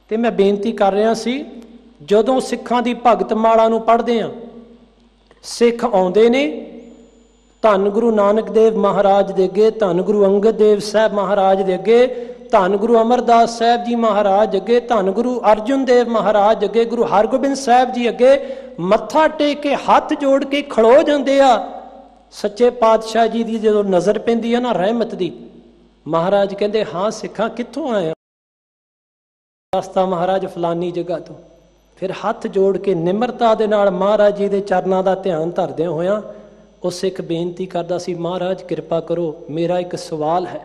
ਤੇ ਮੈਂ ਬੇਨਤੀ ਕਰ ਰਿਹਾ ਸੀ, ਜਦੋਂ ਸਿੱਖਾਂ ਦੀ ਭਗਤ ਮਾਲਾ ਨੂੰ ਪੜ੍ਹਦੇ ਹਾਂ, ਸਿੱਖ ਆਉਂਦੇ ਨੇ ਧੰਨ ਗੁਰੂ ਨਾਨਕ ਦੇਵ ਮਹਾਰਾਜ ਦੇ ਅੱਗੇ, ਧੰਨ ਗੁਰੂ ਅੰਗਦ ਦੇਵ ਸਾਹਿਬ ਮਹਾਰਾਜ ਦੇ ਅੱਗੇ, ਧੰਨ ਗੁਰੂ ਅਮਰਦਾਸ ਸਾਹਿਬ ਜੀ ਮਹਾਰਾਜ ਅੱਗੇ, ਧੰਨ ਗੁਰੂ ਅਰਜਨ ਦੇਵ ਮਹਾਰਾਜ ਅੱਗੇ, ਗੁਰੂ ਹਰਗੋਬਿੰਦ ਸਾਹਿਬ ਜੀ ਅੱਗੇ ਮੱਥਾ ਟੇਕ ਕੇ ਹੱਥ ਜੋੜ ਕੇ ਖੜੋ ਜਾਂਦੇ ਆ। ਸੱਚੇ ਪਾਤਸ਼ਾਹ ਜੀ ਦੀ ਜਦੋਂ ਨਜ਼ਰ ਪੈਂਦੀ ਹੈ ਨਾ ਰਹਿਮਤ ਦੀ, ਮਹਾਰਾਜ ਕਹਿੰਦੇ ਹਾਂ ਸਿੱਖਾਂ ਕਿੱਥੋਂ ਆਏ? ਰਸਤਾ ਮਹਾਰਾਜ ਫਲਾਨੀ ਜਗ੍ਹਾ ਤੋਂ। ਫਿਰ ਹੱਥ ਜੋੜ ਕੇ ਨਿਮਰਤਾ ਦੇ ਨਾਲ ਮਹਾਰਾਜ ਜੀ ਦੇ ਚਰਨਾਂ ਦਾ ਧਿਆਨ ਧਰਦਿਆਂ ਹੋਇਆਂ ਉਹ ਸਿੱਖ ਬੇਨਤੀ ਕਰਦਾ ਸੀ, ਮਹਾਰਾਜ ਕਿਰਪਾ ਕਰੋ, ਮੇਰਾ ਇੱਕ ਸਵਾਲ ਹੈ।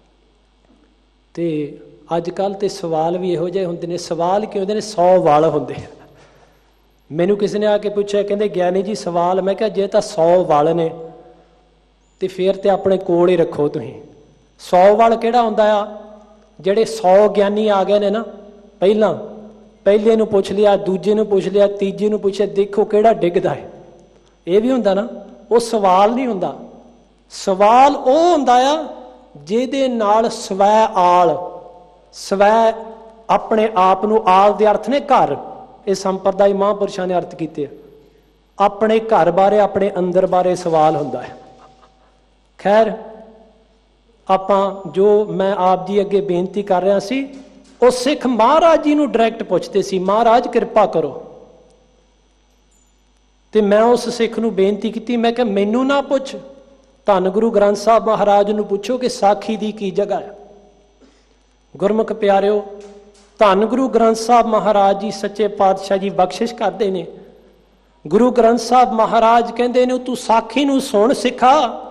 ਤੇ ਅੱਜ ਕੱਲ੍ਹ ਤੇ ਸਵਾਲ ਵੀ ਇਹੋ ਜਿਹੇ ਹੁੰਦੇ ਨੇ, ਸਵਾਲ ਕੀ ਹੁੰਦੇ ਨੇ, ਸੌ ਵਾਲ ਹੁੰਦੇ ਆ। ਮੈਨੂੰ ਕਿਸੇ ਨੇ ਆ ਕੇ ਪੁੱਛਿਆ, ਕਹਿੰਦੇ ਗਿਆਨੀ ਜੀ ਸਵਾਲ, ਮੈਂ ਕਿਹਾ ਜੇ ਤਾਂ ਸੌ ਵਾਲ ਨੇ ਤੇ ਫਿਰ ਤੇ ਆਪਣੇ ਕੋਲ ਹੀ ਰੱਖੋ ਤੁਸੀਂ। ਸੌ ਵਾਲ ਕਿਹੜਾ ਹੁੰਦਾ ਆ? ਜਿਹੜੇ ਸੌ ਗਿਆਨੀ ਆ ਗਏ ਨੇ ਨਾ, ਪਹਿਲਾਂ ਪਹਿਲੇ ਨੂੰ ਪੁੱਛ ਲਿਆ, ਦੂਜੇ ਨੂੰ ਪੁੱਛ ਲਿਆ, ਤੀਜੇ ਨੂੰ ਪੁੱਛਿਆ, ਦੇਖੋ ਕਿਹੜਾ ਡਿੱਗਦਾ ਹੈ। ਇਹ ਵੀ ਹੁੰਦਾ ਨਾ, ਉਹ ਸਵਾਲ ਨਹੀਂ ਹੁੰਦਾ। ਸਵਾਲ ਉਹ ਹੁੰਦਾ ਆ ਜਿਹਦੇ ਨਾਲ ਸਵੈ ਆਲ, ਸਵੈ ਆਪਣੇ ਆਪ ਨੂੰ, ਆਲ ਦੇ ਅਰਥ ਨੇ ਘਰ, ਇਹ ਸੰਪਰਦਾਇ ਮਹਾਂਪੁਰਸ਼ਾਂ ਨੇ ਅਰਥ ਕੀਤੇ ਆ। ਆਪਣੇ ਘਰ ਬਾਰੇ, ਆਪਣੇ ਅੰਦਰ ਬਾਰੇ ਸਵਾਲ ਹੁੰਦਾ ਹੈ। ਖੈਰ, ਆਪਾਂ ਜੋ ਮੈਂ ਆਪ ਜੀ ਅੱਗੇ ਬੇਨਤੀ ਕਰ ਰਿਹਾ ਸੀ, ਉਹ ਸਿੱਖ ਮਹਾਰਾਜ ਜੀ ਨੂੰ ਡਾਇਰੈਕਟ ਪੁੱਛਦੇ ਸੀ, ਮਹਾਰਾਜ ਕਿਰਪਾ ਕਰੋ। ਤੇ ਮੈਂ ਉਸ ਸਿੱਖ ਨੂੰ ਬੇਨਤੀ ਕੀਤੀ, ਮੈਂ ਕਿਹਾ ਮੈਨੂੰ ਨਾ ਪੁੱਛ, ਧੰਨ ਗੁਰੂ ਗ੍ਰੰਥ ਸਾਹਿਬ ਮਹਾਰਾਜ ਨੂੰ ਪੁੱਛੋ ਕਿ ਸਾਖੀ ਦੀ ਕੀ ਜਗ੍ਹਾ ਹੈ। ਗੁਰਮੁਖ ਪਿਆਰਿਓ, ਧੰਨ ਗੁਰੂ ਗ੍ਰੰਥ ਸਾਹਿਬ ਮਹਾਰਾਜ ਜੀ ਸੱਚੇ ਪਾਤਸ਼ਾਹ ਜੀ ਬਖਸ਼ਿਸ਼ ਕਰਦੇ ਨੇ। ਗੁਰੂ ਗ੍ਰੰਥ ਸਾਹਿਬ ਮਹਾਰਾਜ ਕਹਿੰਦੇ ਨੇ ਤੂੰ ਸਾਖੀ ਨੂੰ ਸੁਣ ਸਿੱਖਾ,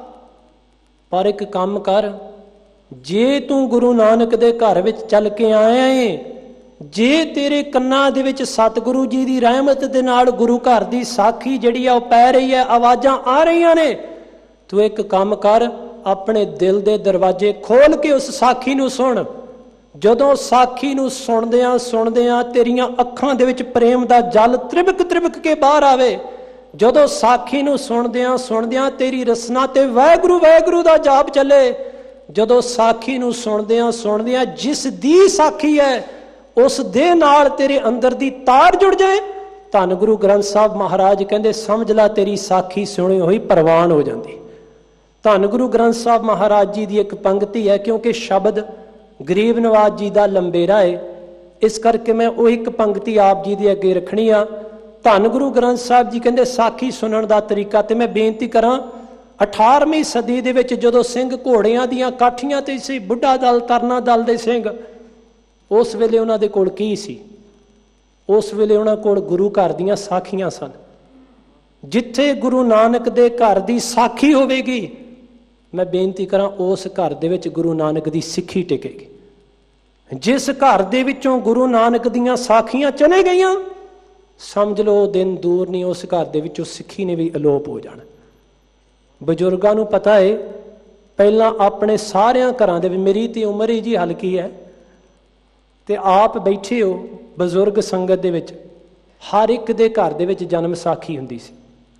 ਪਰ ਇੱਕ ਕੰਮ ਕਰ, ਜੇ ਤੂੰ ਗੁਰੂ ਨਾਨਕ ਦੇ ਘਰ ਵਿੱਚ ਚੱਲ ਕੇ ਆਇਆ ਏ, ਜੇ ਤੇਰੇ ਕੰਨਾਂ ਦੇ ਵਿੱਚ ਸਤਿਗੁਰੂ ਜੀ ਦੀ ਰਹਿਮਤ ਦੇ ਨਾਲ ਗੁਰੂ ਘਰ ਦੀ ਸਾਖੀ ਜਿਹੜੀ ਆ ਉਹ ਪੈ ਰਹੀ ਹੈ, ਆਵਾਜ਼ਾਂ ਆ ਰਹੀਆਂ ਨੇ, ਤੂੰ ਇੱਕ ਕੰਮ ਕਰ, ਆਪਣੇ ਦਿਲ ਦੇ ਦਰਵਾਜ਼ੇ ਖੋਲ ਕੇ ਉਸ ਸਾਖੀ ਨੂੰ ਸੁਣ। ਜਦੋਂ ਸਾਖੀ ਨੂੰ ਸੁਣਦਿਆਂ ਸੁਣਦਿਆਂ ਤੇਰੀਆਂ ਅੱਖਾਂ ਦੇ ਵਿੱਚ ਪ੍ਰੇਮ ਦਾ ਜਲ ਤ੍ਰਿਬਕ ਤ੍ਰਿਬਕ ਕੇ ਬਾਹਰ ਆਵੇ, ਜਦੋਂ ਸਾਖੀ ਨੂੰ ਸੁਣਦਿਆਂ ਸੁਣਦਿਆਂ ਤੇਰੀ ਰਸਨਾ ਤੇ ਵਾਹਿਗੁਰੂ ਵਾਹਿਗੁਰੂ ਦਾ ਜਾਪ ਚੱਲੇ, ਜਦੋਂ ਸਾਖੀ ਨੂੰ ਸੁਣਦਿਆਂ ਸੁਣਦਿਆਂ ਜਿਸ ਦੀ ਸਾਖੀ ਹੈ ਉਸ ਦੇ ਨਾਲ ਤੇਰੇ ਅੰਦਰ ਦੀ ਤਾਰ ਜੁੜ ਜਾਏ, ਧੰਨ ਗੁਰੂ ਗ੍ਰੰਥ ਸਾਹਿਬ ਮਹਾਰਾਜ ਕਹਿੰਦੇ ਸਮਝ ਲੈ ਤੇਰੀ ਸਾਖੀ ਸੁਣੀ ਹੋਈ ਪ੍ਰਵਾਨ ਹੋ ਜਾਂਦੀ। ਧੰਨ ਗੁਰੂ ਗ੍ਰੰਥ ਸਾਹਿਬ ਮਹਾਰਾਜ ਜੀ ਦੀ ਇੱਕ ਪੰਕਤੀ ਹੈ, ਕਿਉਂਕਿ ਸ਼ਬਦ ਗਰੀਬ ਨਵਾਜ ਜੀ ਦਾ ਲੰਬੇਰਾ ਹੈ, ਇਸ ਕਰਕੇ ਮੈਂ ਉਹ ਇੱਕ ਪੰਕਤੀ ਆਪ ਜੀ ਦੇ ਅੱਗੇ ਰੱਖਣੀ ਆ। ਧੰਨ ਗੁਰੂ ਗ੍ਰੰਥ ਸਾਹਿਬ ਜੀ ਕਹਿੰਦੇ ਸਾਖੀ ਸੁਣਨ ਦਾ ਤਰੀਕਾ, ਤੇ ਮੈਂ ਬੇਨਤੀ ਕਰਾਂ ਅਠਾਰਵੀਂ ਸਦੀ ਦੇ ਵਿੱਚ ਜਦੋਂ ਸਿੰਘ ਘੋੜਿਆਂ ਦੀਆਂ ਕਾਠੀਆਂ ਤੇ ਸੀ, ਬੁੱਢਾ ਦਲ ਤਰਨਾ ਦਲ ਦੇ ਸਿੰਘ, ਉਸ ਵੇਲੇ ਉਹਨਾਂ ਦੇ ਕੋਲ ਕੀ ਸੀ? ਉਸ ਵੇਲੇ ਉਹਨਾਂ ਕੋਲ ਗੁਰੂ ਘਰ ਦੀਆਂ ਸਾਖੀਆਂ ਸਨ। ਜਿੱਥੇ ਗੁਰੂ ਨਾਨਕ ਦੇ ਘਰ ਦੀ ਸਾਖੀ ਹੋਵੇਗੀ, ਮੈਂ ਬੇਨਤੀ ਕਰਾਂ ਉਸ ਘਰ ਦੇ ਵਿੱਚ ਗੁਰੂ ਨਾਨਕ ਦੀ ਸਿੱਖੀ ਟਿਕੇਗੀ। ਜਿਸ ਘਰ ਦੇ ਵਿੱਚੋਂ ਗੁਰੂ ਨਾਨਕ ਦੀਆਂ ਸਾਖੀਆਂ ਚਲੇ ਗਈਆਂ, ਸਮਝ ਲਓ ਦਿਨ ਦੂਰ ਨਹੀਂ, ਉਸ ਘਰ ਦੇ ਵਿੱਚੋਂ ਸਿੱਖੀ ਨੇ ਵੀ ਅਲੋਪ ਹੋ ਜਾਣਾ। ਬਜ਼ੁਰਗਾਂ ਨੂੰ ਪਤਾ ਹੈ, ਪਹਿਲਾਂ ਆਪਣੇ ਸਾਰਿਆਂ ਘਰਾਂ ਦੇ ਵਿੱਚ, ਮੇਰੀ ਤੇ ਉਮਰ ਹੀ ਜੀ ਹਲਕੀ ਹੈ, ਤੇ ਆਪ ਬੈਠੇ ਹੋ ਬਜ਼ੁਰਗ ਸੰਗਤ ਦੇ ਵਿੱਚ, ਹਰ ਇੱਕ ਦੇ ਘਰ ਦੇ ਵਿੱਚ ਜਨਮ ਸਾਖੀ ਹੁੰਦੀ ਸੀ।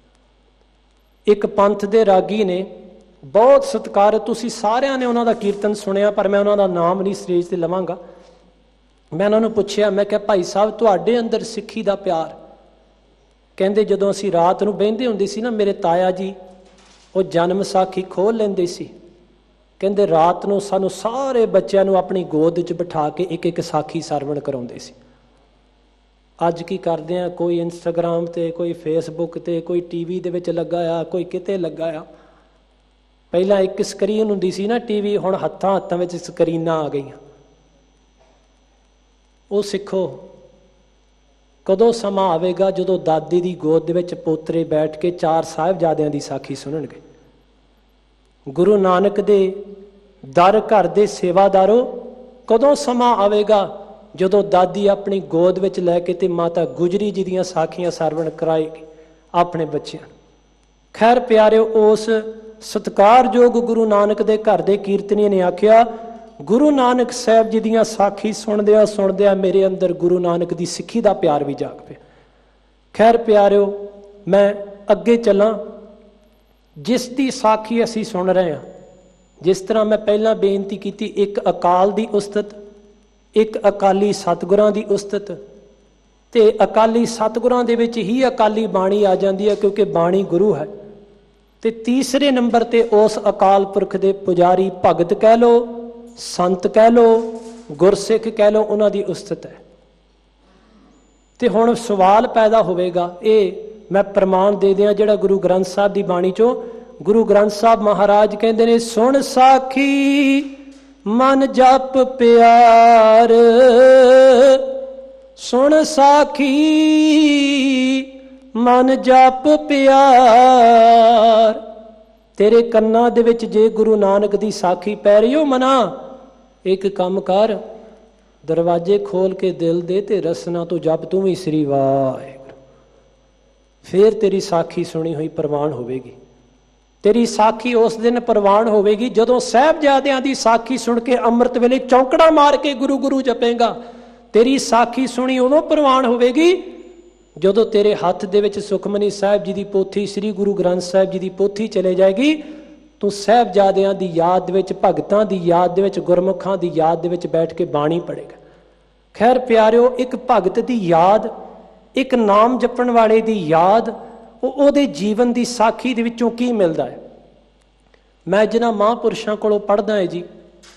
ਇੱਕ ਪੰਥ ਦੇ ਰਾਗੀ ਨੇ, ਬਹੁਤ ਸਤਿਕਾਰ, ਤੁਸੀਂ ਸਾਰਿਆਂ ਨੇ ਉਹਨਾਂ ਦਾ ਕੀਰਤਨ ਸੁਣਿਆ, ਪਰ ਮੈਂ ਉਹਨਾਂ ਦਾ ਨਾਮ ਨਹੀਂ ਸਟੇਜ ਤੇ ਲਵਾਂਗਾ। ਮੈਂ ਉਹਨਾਂ ਨੂੰ ਪੁੱਛਿਆ, ਮੈਂ ਕਿਹਾ ਭਾਈ ਸਾਹਿਬ ਤੁਹਾਡੇ ਅੰਦਰ ਸਿੱਖੀ ਦਾ ਪਿਆਰ, ਕਹਿੰਦੇ ਜਦੋਂ ਅਸੀਂ ਰਾਤ ਨੂੰ ਬਹਿੰਦੇ ਹੁੰਦੇ ਸੀ ਨਾ, ਮੇਰੇ ਤਾਇਆ ਜੀ ਉਹ ਜਨਮ ਸਾਖੀ ਖੋਲ੍ਹ ਲੈਂਦੇ ਸੀ, ਕਹਿੰਦੇ ਰਾਤ ਨੂੰ ਸਾਨੂੰ ਸਾਰੇ ਬੱਚਿਆਂ ਨੂੰ ਆਪਣੀ ਗੋਦ 'ਚ ਬਿਠਾ ਕੇ ਇੱਕ ਇੱਕ ਸਾਖੀ ਸਰਵਣ ਕਰਾਉਂਦੇ ਸੀ। ਅੱਜ ਕੀ ਕਰਦੇ ਆ, ਕੋਈ ਇੰਸਟਾਗ੍ਰਾਮ ਤੇ, ਕੋਈ ਫੇਸਬੁੱਕ ਤੇ, ਕੋਈ ਟੀਵੀ ਦੇ ਵਿੱਚ ਲੱਗਾ ਆ, ਕੋਈ ਕਿਤੇ ਲੱਗਾ ਆ। ਪਹਿਲਾਂ ਇੱਕ ਸਕਰੀਨ ਹੁੰਦੀ ਸੀ ਨਾ ਟੀਵੀ, ਹੁਣ ਹੱਥਾਂ ਹੱਥਾਂ ਵਿੱਚ ਸਕਰੀਨਾਂ ਆ ਗਈਆਂ। ਉਹ ਸਿੱਖੋ, ਕਦੋਂ ਸਮਾਂ ਆਵੇਗਾ ਜਦੋਂ ਦਾਦੀ ਦੀ ਗੋਦ ਦੇ ਵਿੱਚ ਪੋਤਰੇ ਬੈਠ ਕੇ ਚਾਰ ਸਾਹਿਬਜ਼ਾਦਿਆਂ ਦੀ ਸਾਖੀ ਸੁਣਨਗੇ। ਗੁਰੂ ਨਾਨਕ ਦੇ ਦਰ ਘਰ ਦੇ ਸੇਵਾਦਾਰੋ, ਕਦੋਂ ਸਮਾਂ ਆਵੇਗਾ ਜਦੋਂ ਦਾਦੀ ਆਪਣੀ ਗੋਦ ਵਿੱਚ ਲੈ ਕੇ ਤੇ ਮਾਤਾ ਗੁਜਰੀ ਜੀ ਦੀਆਂ ਸਾਖੀਆਂ ਸਰਵਣ ਕਰਾਏਗੀ ਆਪਣੇ ਬੱਚਿਆਂ ਨੂੰ। ਖੈਰ ਪਿਆਰਿਓ, ਉਸ ਸਤਿਕਾਰਯੋਗ ਗੁਰੂ ਨਾਨਕ ਦੇ ਘਰ ਦੇ ਕੀਰਤਨੀਏ ਨੇ ਆਖਿਆ, ਗੁਰੂ ਨਾਨਕ ਸਾਹਿਬ ਜੀ ਦੀਆਂ ਸਾਖੀ ਸੁਣਦਿਆਂ ਸੁਣਦਿਆਂ ਮੇਰੇ ਅੰਦਰ ਗੁਰੂ ਨਾਨਕ ਦੀ ਸਿੱਖੀ ਦਾ ਪਿਆਰ ਵੀ ਜਾਗ ਪਿਆ। ਖੈਰ ਪਿਆਰਿਓ, ਮੈਂ ਅੱਗੇ ਚੱਲਾਂ। ਜਿਸ ਦੀ ਸਾਖੀ ਅਸੀਂ ਸੁਣ ਰਹੇ ਹਾਂ, ਜਿਸ ਤਰ੍ਹਾਂ ਮੈਂ ਪਹਿਲਾਂ ਬੇਨਤੀ ਕੀਤੀ, ਇੱਕ ਅਕਾਲ ਦੀ ਉਸਤਤ, ਇੱਕ ਅਕਾਲੀ ਸਤਿਗੁਰਾਂ ਦੀ ਉਸਤਤ, ਤੇ ਅਕਾਲੀ ਸਤਿਗੁਰਾਂ ਦੇ ਵਿੱਚ ਹੀ ਅਕਾਲੀ ਬਾਣੀ ਆ ਜਾਂਦੀ ਹੈ, ਕਿਉਂਕਿ ਬਾਣੀ ਗੁਰੂ ਹੈ। ਤੇ ਤੀਸਰੇ ਨੰਬਰ ਤੇ ਉਸ ਅਕਾਲ ਪੁਰਖ ਦੇ ਪੁਜਾਰੀ, ਭਗਤ ਕਹਿ ਲਓ, ਸੰਤ ਕਹਿ ਲਓ, ਗੁਰਸਿੱਖ ਕਹਿ ਲਓ, ਉਹਨਾਂ ਦੀ ਉਸਤਤ ਹੈ। ਤੇ ਹੁਣ ਸਵਾਲ ਪੈਦਾ ਹੋਵੇਗਾ, ਇਹ ਮੈਂ ਪ੍ਰਮਾਣ ਦੇ ਦਿਆਂ ਜਿਹੜਾ ਗੁਰੂ ਗ੍ਰੰਥ ਸਾਹਿਬ ਦੀ ਬਾਣੀ ਚੋਂ। ਗੁਰੂ ਗ੍ਰੰਥ ਸਾਹਿਬ ਮਹਾਰਾਜ ਕਹਿੰਦੇ ਨੇ, ਸੁਣ ਸਾਖੀ ਮਨ ਜਪ ਪਿਆਰ, ਸੁਣ ਸਾਖੀ ਮਨ ਜਪ ਪਿਆਰ। ਤੇਰੇ ਕੰਨਾਂ ਦੇ ਵਿੱਚ ਜੇ ਗੁਰੂ ਨਾਨਕ ਦੀ ਸਾਖੀ ਪੈ ਰਹੀ ਹੋ ਮਨਾ, ਇੱਕ ਕੰਮ ਕਰ, ਦਰਵਾਜ਼ੇ ਖੋਲ ਕੇ ਦਿਲ ਦੇ ਤੇ ਰਸਨਾ ਤੋਂ ਜਪ ਤੂੰ ਵੀ ਸ੍ਰੀ ਵਾਹਿਗੁਰੂ। ਫੇਰ ਤੇਰੀ ਸਾਖੀ ਸੁਣੀ ਹੋਈ ਪ੍ਰਵਾਨ ਹੋਵੇਗੀ। ਤੇਰੀ ਸਾਖੀ ਉਸ ਦਿਨ ਪ੍ਰਵਾਨ ਹੋਵੇਗੀ ਜਦੋਂ ਸਾਹਿਬਜ਼ਾਦਿਆਂ ਦੀ ਸਾਖੀ ਸੁਣ ਕੇ ਅੰਮ੍ਰਿਤ ਵੇਲੇ ਚੌਂਕੜਾ ਮਾਰ ਕੇ ਗੁਰੂ ਗੁਰੂ ਜਪੇਗਾ। ਤੇਰੀ ਸਾਖੀ ਸੁਣੀ ਉਦੋਂ ਪ੍ਰਵਾਨ ਹੋਵੇਗੀ ਜਦੋਂ ਤੇਰੇ ਹੱਥ ਦੇ ਵਿੱਚ ਸੁਖਮਨੀ ਸਾਹਿਬ ਜੀ ਦੀ ਪੋਥੀ, ਸ੍ਰੀ ਗੁਰੂ ਗ੍ਰੰਥ ਸਾਹਿਬ ਜੀ ਦੀ ਪੋਥੀ ਚਲੇ ਜਾਏਗੀ। ਤੂੰ ਸਾਹਿਬਜ਼ਾਦਿਆਂ ਦੀ ਯਾਦ ਦੇ ਵਿੱਚ, ਭਗਤਾਂ ਦੀ ਯਾਦ ਦੇ ਵਿੱਚ, ਗੁਰਮੁਖਾਂ ਦੀ ਯਾਦ ਦੇ ਵਿੱਚ ਬੈਠ ਕੇ ਬਾਣੀ ਪੜ੍ਹੇਗਾ। ਖੈਰ ਪਿਆਰਿਓ, ਇੱਕ ਭਗਤ ਦੀ ਯਾਦ, ਇੱਕ ਨਾਮ ਜਪਣ ਵਾਲੇ ਦੀ ਯਾਦ, ਉਹ ਉਹਦੇ ਜੀਵਨ ਦੀ ਸਾਖੀ ਦੇ ਵਿੱਚੋਂ ਕੀ ਮਿਲਦਾ ਹੈ। ਮੈਂ ਜਿਹਨਾਂ ਮਹਾਂਪੁਰਸ਼ਾਂ ਕੋਲੋਂ ਪੜ੍ਹਦਾ ਹੈ ਜੀ,